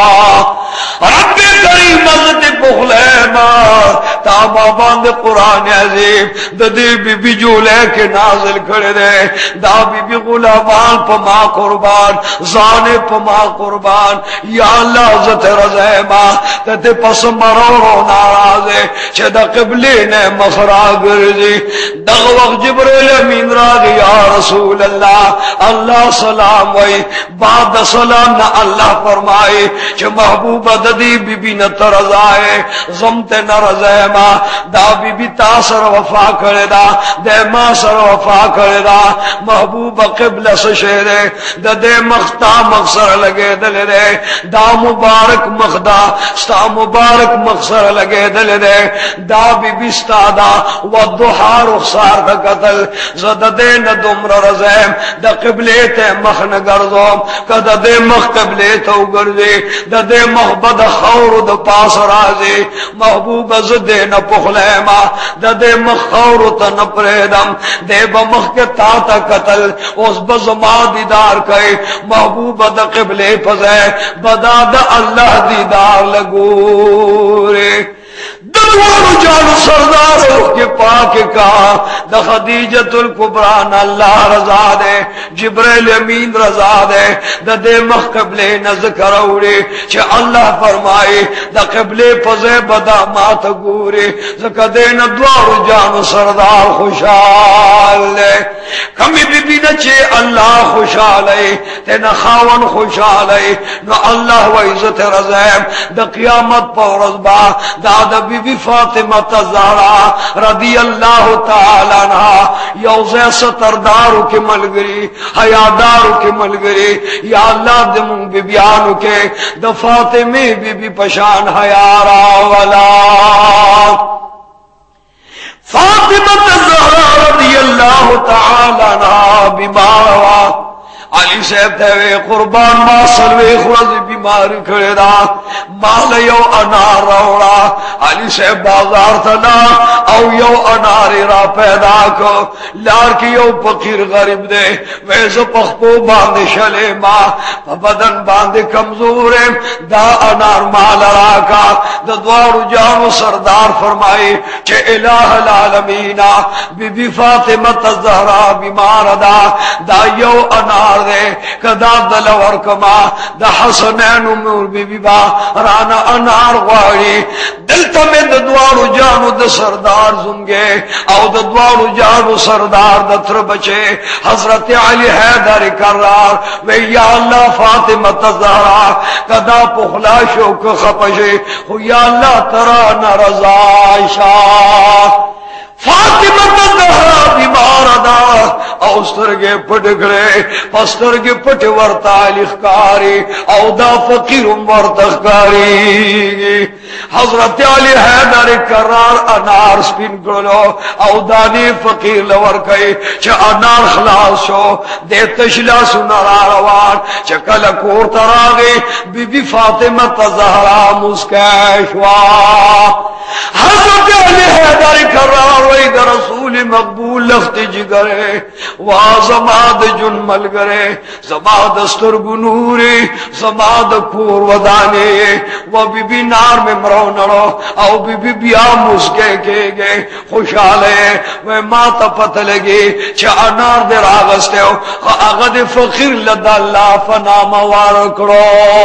रब्बे करीम मज़द पुखले मा तामा बांध कुरान अजीब ददी बीबी जोले के नाजिल करे दे दा बीबी गुलामान पमा कुर्बान जाने पमा कुर्बान या अल्लाह हज़रत रज़ैमा तते पस मरो नाराज़े छदा क़िबले ने मखरा गर्जी दग वक्त जिब्रील अमीन राग या रसूल अल्लाह, अल्लाह सलाम वही बाद सलाम न अल्लाह फरमाए जो महबूब ददी बीबी न तरजाए जमते न रज़ैमा दा बीबी तासर वफा करेदा दे मां सर वफा करेदा महबूब क़िबला से शेरे ददे मख्ता मखसर लगे दले रे दा मुबारक मखदा स्ता मुबारक मखसर लगे दले रे दा बीबी स्तादा व दुहा रुखसार द कतल ज़ददे न दुमर रज़ैम द क़िबले ते मख न गर्ज़ोम कददे मख क़िबले तो गर्ज़े ददे महबद खौर द पास राज़े महबूब ज़दे न पुखलैमा ददे मख खौर त न प्रेदम दे बमख के ताता कतल उस बज़मा दीदार कहे महबूब द क़िबले फज़े बदा द अल्लाह दीदार लगो रे दरवारो जानो सरदारों के पाक का द खदीजतुल कुबरा न अल्लाह रजा दे जिब्राइल अमीन रजा दे द दे मख क़िबले नज़ करौड़े चे अल्लाह फरमाए द क़िबले फज़े बदा मात गोरे ज़कदे न द्वारो जानो सरदार खुशाल कमी बीबी न चे अल्लाह खुशाल ते न खावन खुशाल न अल्लाह व इज़्ज़त रज़ैम द क़यामत पौरज़ बा दादा बीबी फातिमा ज़हरा रदी अल्लाह ताला अन्हा यौज़े सतरदारू के मलगरी हयादारू के मलगरी या अल्लाह दमू बीबियानु के द फातिमे बीबी पशान हयारा वाला फातिमा ज़हरा रदी अल्लाह ताला अन्हा बीमार अली साहब थे कुर्बान मां सलवे खुरज बीमार खड़ेदा माल यो अनार रोड़ा अली साहब बाजार थना औ यो अनार रा पैदा को लार की यो फकीर गरीब दे वैसे पखपो बांधे शले मां बदन बांधे कमजोर है दा अनार माल राका द द्वार जानो सरदार फरमाए चे इलाह आलमीना बीबी फातिमा ज़हरा बीमार दा दा यो अनार दे कदा दलवर कमा द हसनैन उमर बीबी बा राना अनार वाड़ी दिल तमें द द्वारो जानो द सरदार जुंगे औ द द्वारो जानो सरदार दत्र बचे हजरत अली हैदर करार वे या अल्लाह फातिमा ज़हरा कदा पुखला शोक खपशे हो या अल्लाह तरा न रज़ाइशा फातिमा ज़हरा बीमार दा औस्तरगे पट गए पस्तरगे पट वर्ता लिखकारी औदा फकीर वर्तकारी हजरत अली हैदर करार अनार स्पिन करो औदानी फकीर लवर कई च अनार खलास शो दे तशला सुनरा रवान च कल कोर तरागे बीबी फातिमा ज़हरा मुस्कैशवा हजरत अली हैदर करार वही रसूल मकबूल लख्त जिगरे वाह जमाद जुन मल गरे जमाद अस्तर गुनूरे जमाद कोर वदाने वो बीबी नार में मरो नरो आओ बीबी बिया मुस्के के गए खुशाले वे माता पत लगे च अनार दे रागस्ते हो अगद फकीर लदल्ला फना मवार करो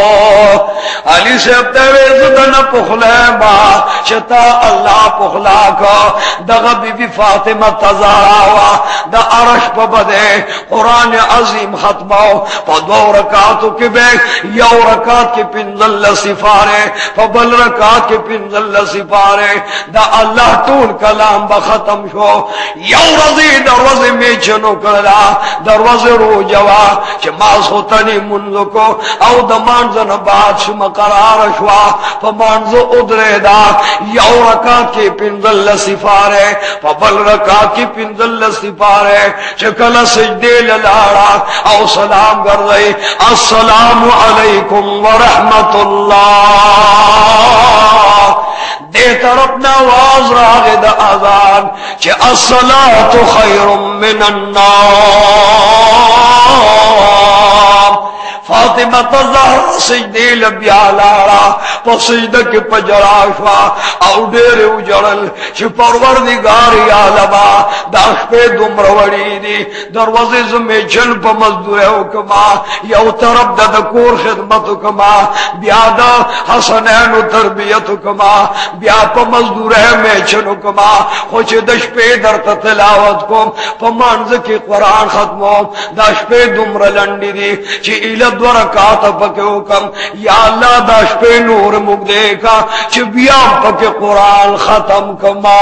अली से तेरे जुदन पुखले बा चता अल्लाह पुखला को दगा बीबी फातिमा ज़हरा द अरश पर बदे कुरान अजीम खत्माओ पदो रकातों के बैग यौ रकात के पिंजल सिफारे पबल रकात के पिंजल सिफारे द अल्लाह टूल कलाम बखत्म शो यौ रजी दरवाजे में चनो करा दरवाजे रो जवा चमास होतनी मुंजो को औ दमान जन बात शुम करार शवा पमानजो उदरे दा यौ रकात के पिंजल सिफारे पबल रकात के पिंजल सिफारे चकल सजदे ललाड़ा औ सलाम कर रहे अस्सलामु अलैकुम व रहमतुल्लाह दे तरफ नवाज रागिद आजान चे अस्सलातु खैरुम मिनन नाम फातिमा तज़हरा सजदे लबिया लाड़ा पसीदा के पजराशवा औडेरे उजड़ल च परवरदिगार आलमा दाश पे दुमरवड़ी दी दरवाजे में जन प मजदूर हुक्मा यौ तरफ ददकोर खिदमत हुक्मा ब्यादा हसनैन तरबियत हुक्मा ब्या प मजदूर में जन हुक्मा खुच दश पे दर तिलावत को पमानज के कुरान खत्मो दश पे दुमर लंडी दी ची इलद वरकात पके हुक्म या अल्लाह दश पे नूर मुगदे का ची बिया पके कुरान खत्म कमा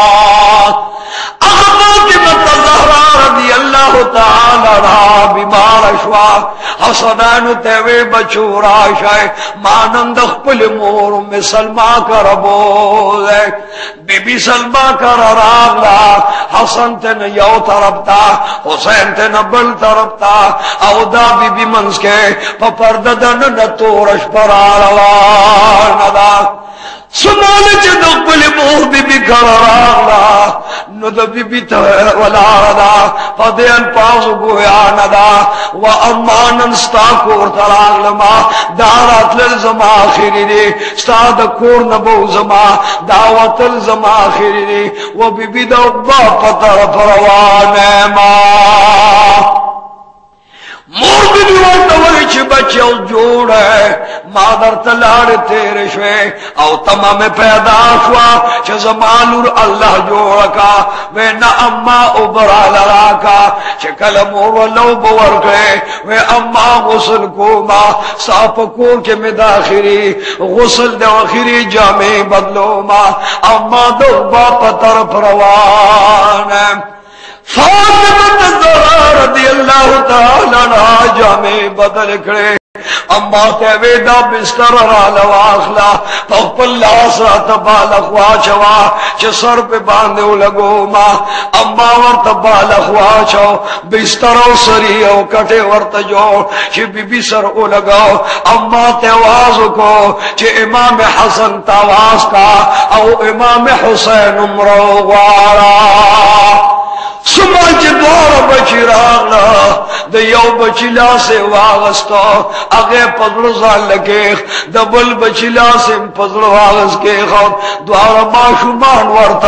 रदी अल्लाह ताला बीमार अशवा हसनैन तेवे बचूरा शाय मानंद खपल मोर में सलमा कर बोले बीबी सलमा कर रागला हसन तेन यौ तरफता हुसैन तेन बल तरफता औदा बीबी मंस के पर्ददन न तोरश पर नदा सुमाल चुपल मोह बीबी कर रागला नुद बीबी वलादा पदेन पास गोया नदा व अम्मानन स्ता कोर तरागलमा दारात लजमा आखिरी दे स्ताद कोर नबो जमा दावतल जमा आखिरी दे वो बीबी दा पतर परवाने मा मोर बीबी वर्तवरिच बच्चे जोड़ है मादर तलाड़ तेरे शे औ तमाम पैदा हुआ चमालुर अल्लाह जोड़ का वे न अम्मा उबरा लड़ा का चकल मोर लो बोर गए वे अम्मा गुसल को माँ साफ को के में दाखिरी गुसल दाखिरी जामे बदलो माँ अम्मा दो बाप तरफ रवान फातिमा ज़हरा रज़ी अल्लाह ताला अन्हा जामे बदल खड़े अम्मा तेवेदा बिस्तर लवाखला पल्ला तबालखवा चवा च सर पे बांधे लगो माँ अम्मा वर तबालखवा छो बिस्तर सरियो कटे वर्त जो च बीबी सर ओ लगाओ अम्मा तेवाज को च इमाम हसन तवाज का औ इमाम हुसैन उमरो वारा सुमाज द्वार बची रागला द यौ बचिला से वागस्तो आगे पदलसा लगे दबल बचिला से पदल वागस के खौफ द्वार माशुमान वर्त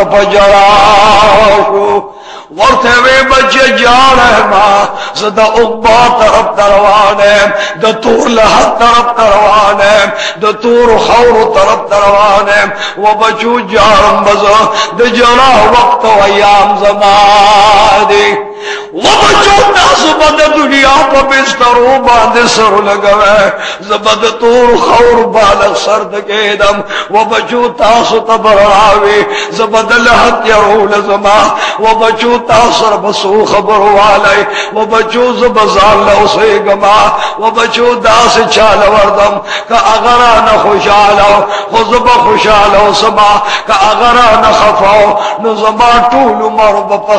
पजराशु वर्ते वे बच्चे जा रहे माँ सदा उब्बा तरफ तरवाने द तूर लहत तरफ तरवाने द तूर खौर तरफ तरवाने वो बचू जारम बजा द जरा वक्त वयाम जमादी वो बच्चों नासुबद दुनिया पर बिस्तरों बांधे सर लगवे जबद तूर खौर बालक सर्द के दम वो बच्चों तासु तबरावे जबद लहत यरूल जमा वो बच्चों तासर बसू खबर वाले वो बच्चों जबजाल उसे गमा वो बच्चों दास चाल वर्दम का अगरा न खुशालो खुजब खुशालो समा का अगरा न खफाओ न जमा टूल मर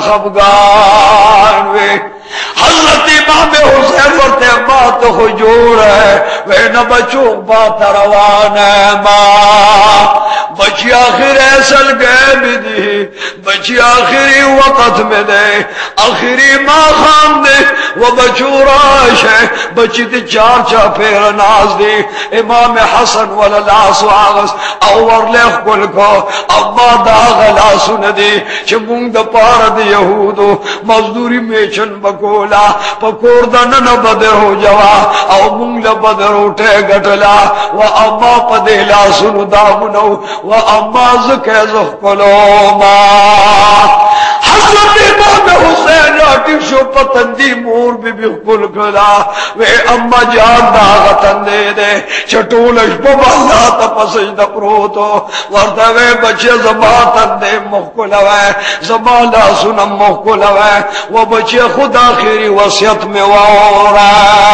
बपखबगान वे हजरत इमाम हुसैन वर्ते बात हुजूर है वे न बचो बात रवान माँ बची आखिर ऐसल गए भी दी बची आखिरी वक़्त में दे आखिरी माँ खाम दे वो बचू राश है बची थी चार चार फेर नाज दी इमाम हसन वाला स्वागस अवर ले कुल को अब्बा दागला सुन दी चमुंग द पार दी यहूदो मजदूरी में चन बकोला पकोर दन न बदर हो जवा औ मुंग बदर उठे गटला व अम्मा पदेला सुन दामुनो व अम्मा ज़के ज़ुफ़लो मा हज़रत इमाम हुसैन आटी शो पतंदी मोर भी बिल्कुल गला वे अम्मा जान दाग तंदे दे चटोलश बबाला तपसज दप्रोतो वर्दा वे बच्चे जमा तंदे मुखकुल वे जमाला सुनम मुखकुल वे वो बच्चे खुद आखिरी वसियत में वारा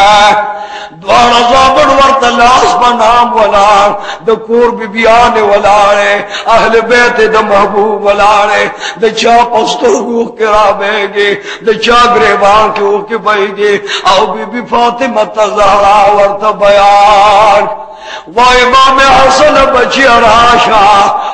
द्वारा जाबड़ वर्त लास बनाम वलार द कोर बिबियाने वलारे अहले बैत द महबूब वलारे द चा पस्तुगु किराबेगे द चा ग्रेबान के के बैगे औ बीबी फातिमा ज़हरा वर्त बयान वा इमाम हसन बची राशा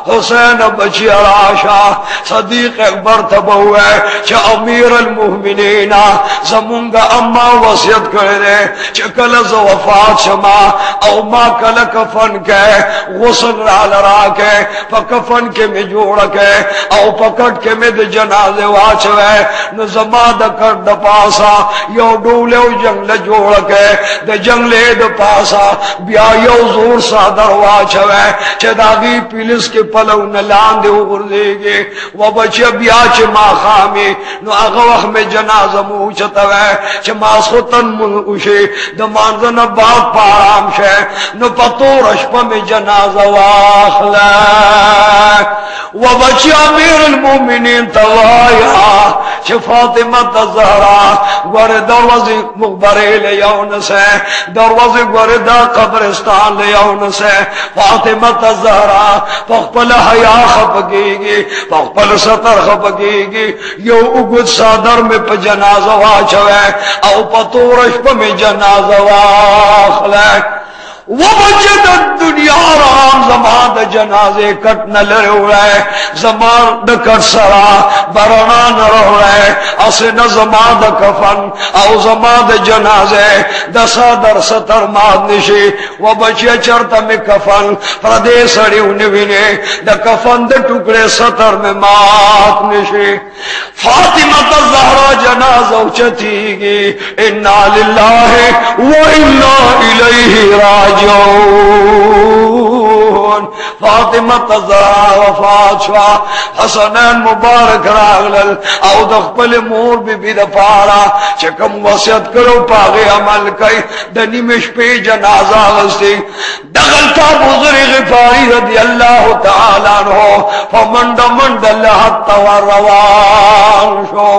हुसैन बची राशा सदीक अकबर तब हुए च अमीर अलमुमिनीना जमुंगा अम्मा वसियत करे च कल वफात शमा औ मां कल कफन के गुस्ल राल राके पकफन के में जोड़ के औ पकड़ के में द जनाजे वाचवे न जमा द कर द पासा यो डूले जंगल जोड़ के द जंगले द पासा ब्या यो जोर सादर वाचवे चदागी पुलिस के पलव न लांदे उर्देगे व बचे ब्या च माखामी नो अगवख में जनाजा मुचतवे च मासुतन मुन उशे द मानजन बाप पाराम शे न पतो रशप में जनाजा वाखला व बचे अमीर अलमुमिनीन तवाया च फातिमा तज़हरा वर दरवाजे मुखबरे ले यौन से दरवाजे वर दा कब्रिस्तान ले यौन से फातिमा तज़हरा पखपल हया खपगेगी पखपल सतर खपगेगी यो उगुद सादर में प जनाजा वाचवे औ पतोरश प में जनाजा वाखले वो बचत दुनिया राम जमान द जनाजे कट न लड़े हुए जमान द कट सरा बरना न रहे असे न जमान द कफन औ जमान द जनाजे दसा दर सतर माद निशी वो बचे चरता में कफन प्रदेश अड़ी उन्हें द कफन द टुकड़े सतर में मात निशी फातिमा तज़हरा जनाजा उचतीगी इन्ना लिल्लाहि व इन्ना इलैहि राजिऊन फातिमा तज़हरा वफात शुआ हसनैन मुबारक रागलल औ दखपल मोर बीबी द पारा चकम वसियत करो पागे अमल कई दनी में पे जनाजा गस्ती दगलता बुजुर्ग गिफारी रदी अल्लाह तआला अन्हु फमंड मंडल हत्ता वरवान शो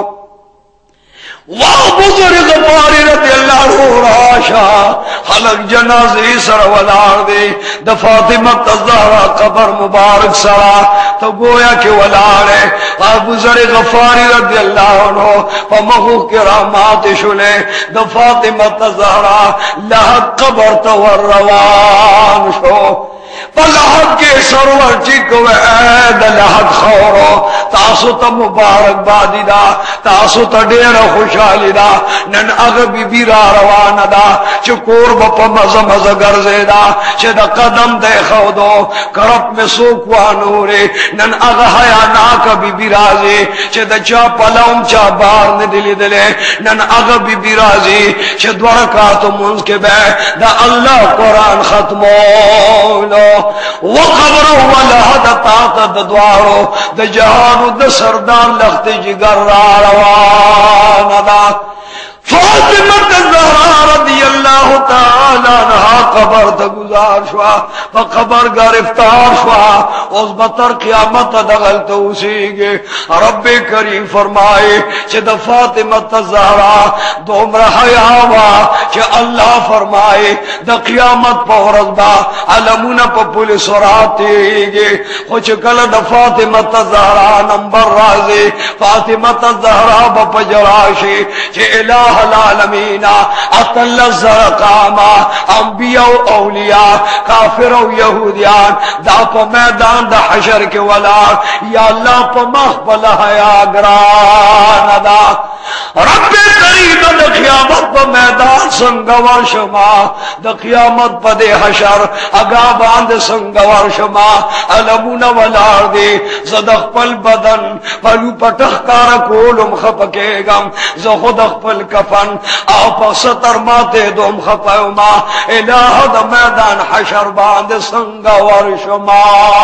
वाह बुजुर्ग गिफारी रदी अल्लाह अन्हु राशा खलक जनाजे सर वलार दे द फातिमा तज़हरा कबर मुबारक सरा तो गोया के वलार है अबू ज़र गफारी रज़ी अल्लाह अन्हु फमहु किरामात शुले द फातिमा तज़हरा लहक कबर तवर रवान शो पलहक के सरवर चिक व ऐद लहक खौरो तासु त मुबारक बादिदा तासु त डेर खुशाली दा नन अग बीबी रा रवाना दा चकोर बप मज मज गर्जेदा चे द कदम दे खौदो करप में सोकवा नूरे नन अग हया नाक बीबी राजी चे द चा पलम चा बार ने दिली दिले नन अग बीबी राजी चे द्वारका तो मुंज के बे द अल्लाह कुरान खत्मो लो वो खबरों वाला ताकत द्वारो द जहानु द सरदार लखते जिगर रवाना फातिमा तज़हरा रज़ी अल्लाह तआला अन्हा कबर त गुजार शुआ व कबर गिरफ्तार शुआ उस बतर क़यामत दगल तो उसीगे रब्बे करीम फरमाए चे द फातिमा तज़हरा दोमरा हयावा चे अल्लाह फरमाए द क़यामत पौरज बा अलमुना प पुलिस रातेगे कुछ कल द फातिमा तज़हरा नंबर राजे फातिमा तज़हरा ब पजराशे चे इलाह आलमीना अतल ज़रकामा अंबिया औलिया काफिर यहूदियान दा प मैदान द हशर के वला या अल्लाह प महबल हया ग्रान दा रब्बे करीम द क़यामत प मैदान संगवर शमा द क़यामत प दे हशर अगा बांध संगवर शमा अलमुना वलार दे ज़दख पल बदन पलू पटख कार कोलम खपकेगम ज खुदख पल कफन आप सतर माते दोम खपमा इलाह द मैदान हशर बांध संगवर शमा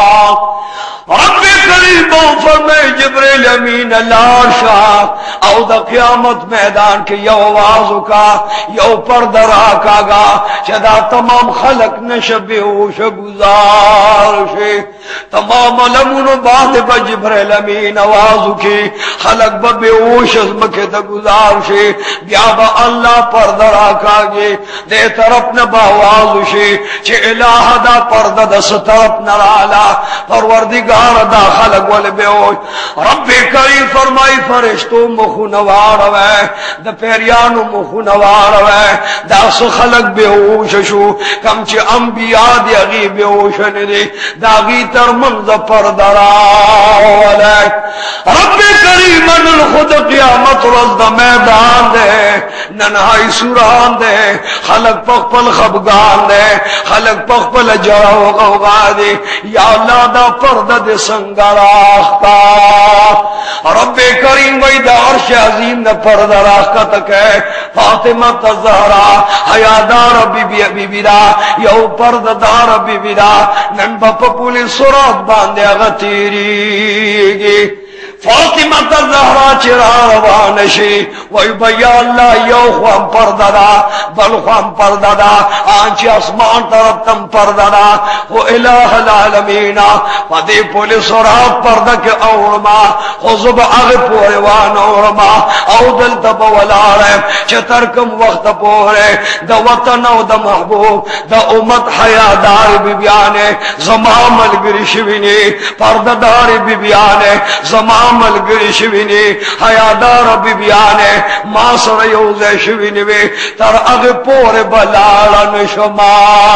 रब्बे करीम फरमाए जिब्रील अमीन लाशा औ द क़यामत मैदान के यो आवाज का यो पर्दरा कागा चदा तमाम खलक नशबे होश गुजार शे तमाम लमुन बाद ब जिब्रील अमीन आवाज की खलक ब बेहोश मके द गुजार शे या ब अल्लाह पर्दरा कागे दे तरफ न बावाज शे चे इलाह दा पर्दा द तरफ न लाला परवरदिगार दा खलक वल बेहोश रब्बे करीम फरमाई फरिश्तों मुख नवार वे द पेरियानु मुख नवार वे दास खलक बेहोश शो कम चे अंबिया दे अगी बेहोश ने दे दागी तर मंज पर दरा रब करीमन खुद क़यामत रोज़ द मैदान दे नन्हाई सुरान दे खलक पखपल खबगान दे खलक पखपल जराओ गौगा दे या अल्लाह दा पर्दा दे संगराख्ता रब करीम वही दा अर्श अजीम दा पर्दा राख्ता तक है फातिमा तज़हरा हयादार बीबी बीबी दा यो पर्दा दार बीबी दा नन बाप पुलिस सुरात बांधे अगतीरी फातिमा तज़हरा चिरा रवानशी वही भैया अल्लाह यो ख्वाम पर्दा बल ख्वाम पर्दा आंची आसमान तरफ तम पर्दा वो इलाहल आलमीना पदे पुलिस और आप पर्दा के औरमा खुजुब आगे पोरे वान औरमा औदल तब वलार चतरकम वक्त पोरे द वतन द महबूब द उम्मत हयादार बिबियाने जमामल गिरिशविनी पर्दादार बिबियाने जमाम मलगरी शिविनी हयादार बिबियाने मासर योजे शिविनी वे तर अग पोरे बलालन शमा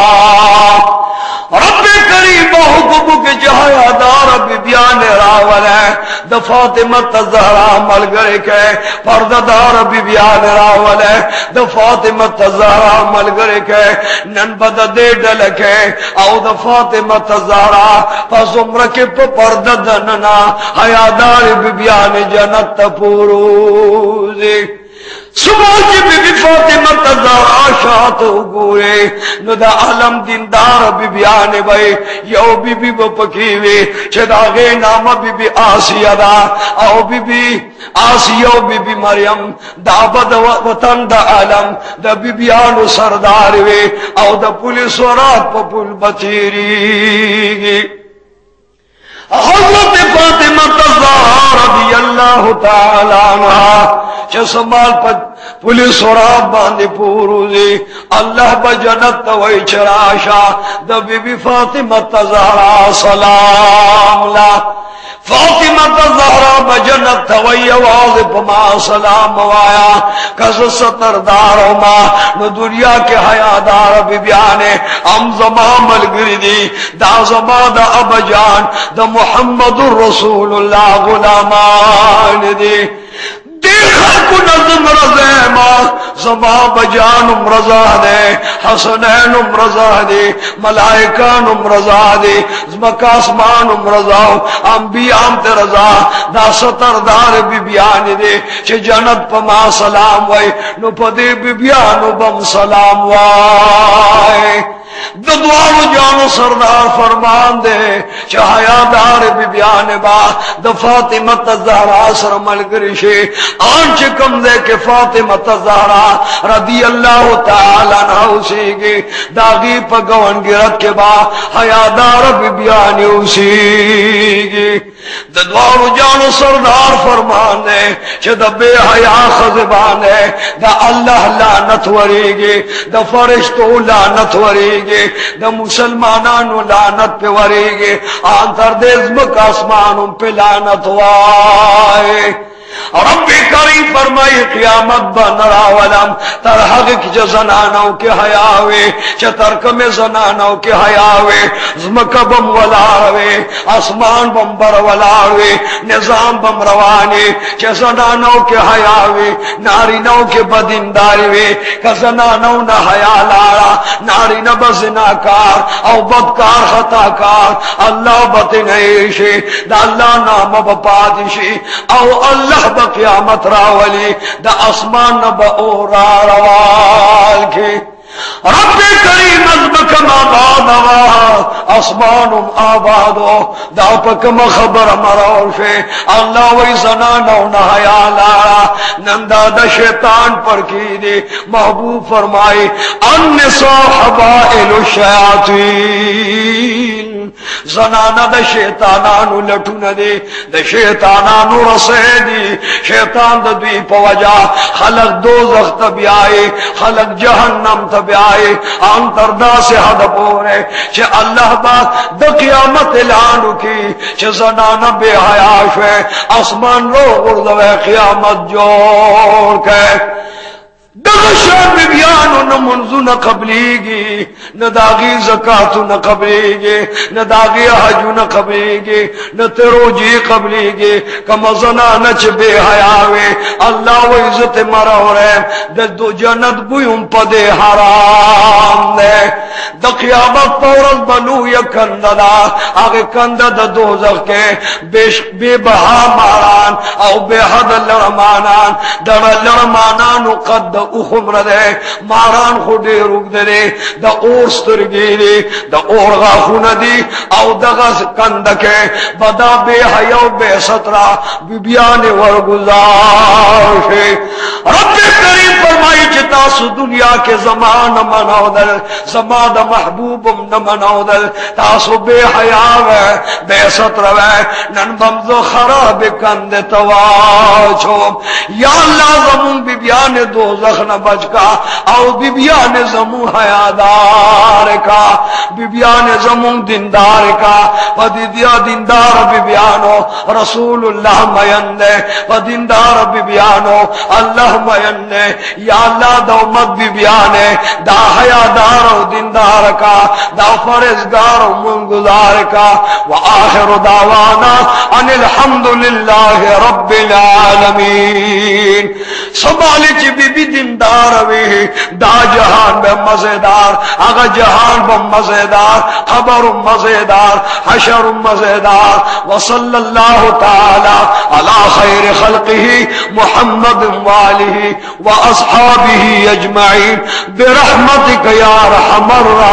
रब करीम हुकुम के हयादार बिबियाने रावल है द फातिमा तज़हरा मलगरे के पर्दादार बिबियाने रावल है द फातिमा तज़हरा मलगरे के नन बद दे डल के औ द फातिमा तज़हरा पस उम्र के पर्दा दनना हयादार बिबियाने जन्नत पुरूज़ी सुबह की बीबी फातिमा तज़हरा शात हुए नुदा आलम दीनदार बिबियाने भाई यो बीबी वो पकीवे चदागे नामा बीबी आसिया दा आओ बीबी आसिया बीबी मरियम दाबद वतन दा आलम दा बिबियानो सरदार वे आओ दा पुलिस वरात पपुल बचीरी हज़रत फातिमा तज़हरा रज़ी अल्लाह ताला अन्हा चसमाल पर पुलिस और बांधे पूरूजी अल्लाह बजनत वही चराशा द बीबी फातिमा तज़हरा सलाम ला फातिमा तज़हरा बजनत वही आवाज पमा सलाम वाया कस सतरदार मा न दुनिया के हयादार बिबियाने हम जमा मलगिरी दा जमा दा अबजान द मुहम्मदुर रसूलुल्लाह गुलामान दी देखा को नज़म रज़ेमा ज़मा बजान रज़ा दे हसनैन रज़ा दे मलाइकान रज़ा दे मकासमान रज़ा अंबियाम ते रज़ा दा सतरदार बिबियान दे चे जन्नत पमा सलाम वाई नो पदे बिबियान बम सलाम वाई दद्वारो जानो सरदार फरमान दे चहायादार बिबियाने बा द फातिमा तज़हरा सर मलगरिशे आंच कम दे के फातिमा तज़हरा रदी अल्लाह ताला अन्हा उसीगे दागी पगवन गिरत के बा हयादार बिबियाने उसीगे दद्वारो जानो सरदार फरमान दे च दबे हया खज़बान है द अल्लाह लानत वरेगे द फरिश्तो लानत वरेगे द मुसलमानानु लानत पे वरेगे आंतर देज़ आसमानों पे लानत वाए रब्बे करीम फरमाए क़यामत बनरा वलम तरहग की जनानाओं के हयावे चतरक में जनानाओं के हयावे ज़मका बम वलावे आसमान बम बर वलावे निजाम बम रवाने च जनानाओं के हयावे नारीनाओं के बदिंदारी वे का जनानाओं न हया लाड़ा नारी न बज़नाकार और बदकार खताकार अल्लाह बतनेशे द अल्लाह नाम बपादिशी और अल्लाह बक़यामत रावली द आसमान न बओरा रवाल के रब्बे करीम अज़मक माबादवा आसमानुम आबादो दापकम खबर मरोशे अल्लाह वही ज़नानो नहाया लाड़ा नंदा द शैतान पर की दे महबूब फरमाए अन्निसा हबाइलु शयातीन ज़नाना द शैतानानु लटू न दे द शैतानानु रसे दी शैतान द द्वी पवजा खलक दोज़ख तब आए खलक जहन्नम तब आए अंतरदा से हद पोरे चे अल्लाह बात द क़यामत ऐलान की चे ज़नाना बेहयाश है आसमान रो गुर्दवे क़यामत जोड़ के दगशा बिबियान منزو نہ قبلیگی نہ داغی زکاتو نہ قبلیگی نہ داغی حجو نہ قبلیگی نہ تروجی قبلیگی کم زنانہ چ بے حیاوے اللہ و عزت مرو رہے دو جنت بویم پدے حرام دے دا قیامت پورت بنو یا کنددا آگے کندد دوزخ کے بے بہا ماران او بے حد لرمانان در لرمانانو قد اخمر دے ماران خودے رک دے دا اور سترگی دی دا اور غاخون دی او دا غز کندکے بدا بے حیو بے سترہ بیبیان ورگزار شے رب کریم فرمائی چتا سو دنیا کے زمان منو دل زمان دا محبوبم نمنو دل تاسو بے حیاو ہے بے سترہ ہے نن بمزو خراب کند تواچو یا اللہ زمون بیبیان دوزخ نہ بچ کا او بیبیان زمون حیادار کا بیبیان زمون دیندار کا ودیا دیندار بیبیانو رسول اللہ مین دے ودیندار بیبیانو اللہ مین دے یا اللہ دا امت بیبیانے دا حیادار و دیندار کا دا فرزگار و منگزار کا وآخر دعوانا ان الحمدللہ رب العالمین سنبھالی چی بی بی دیندار وی دا جہان بے مزیدار اگا جہان بے مزیدار خبر مزیدار حشر مزیدار وصل اللہ تعالی علی خیر خلقہ محمد والہ واصحابہ اجمعین برحمتک یا ارحم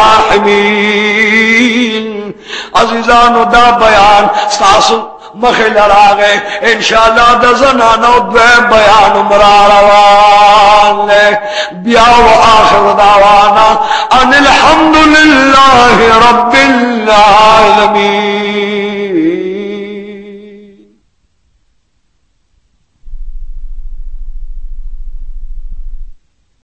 الراحمین عزیزان دا بیان ستاسو مخل راغے انشاءاللہ دا زنانو دوے بیان مرار روان لے بیا و آخر دعوانا ان الحمدللہ رب العالمین.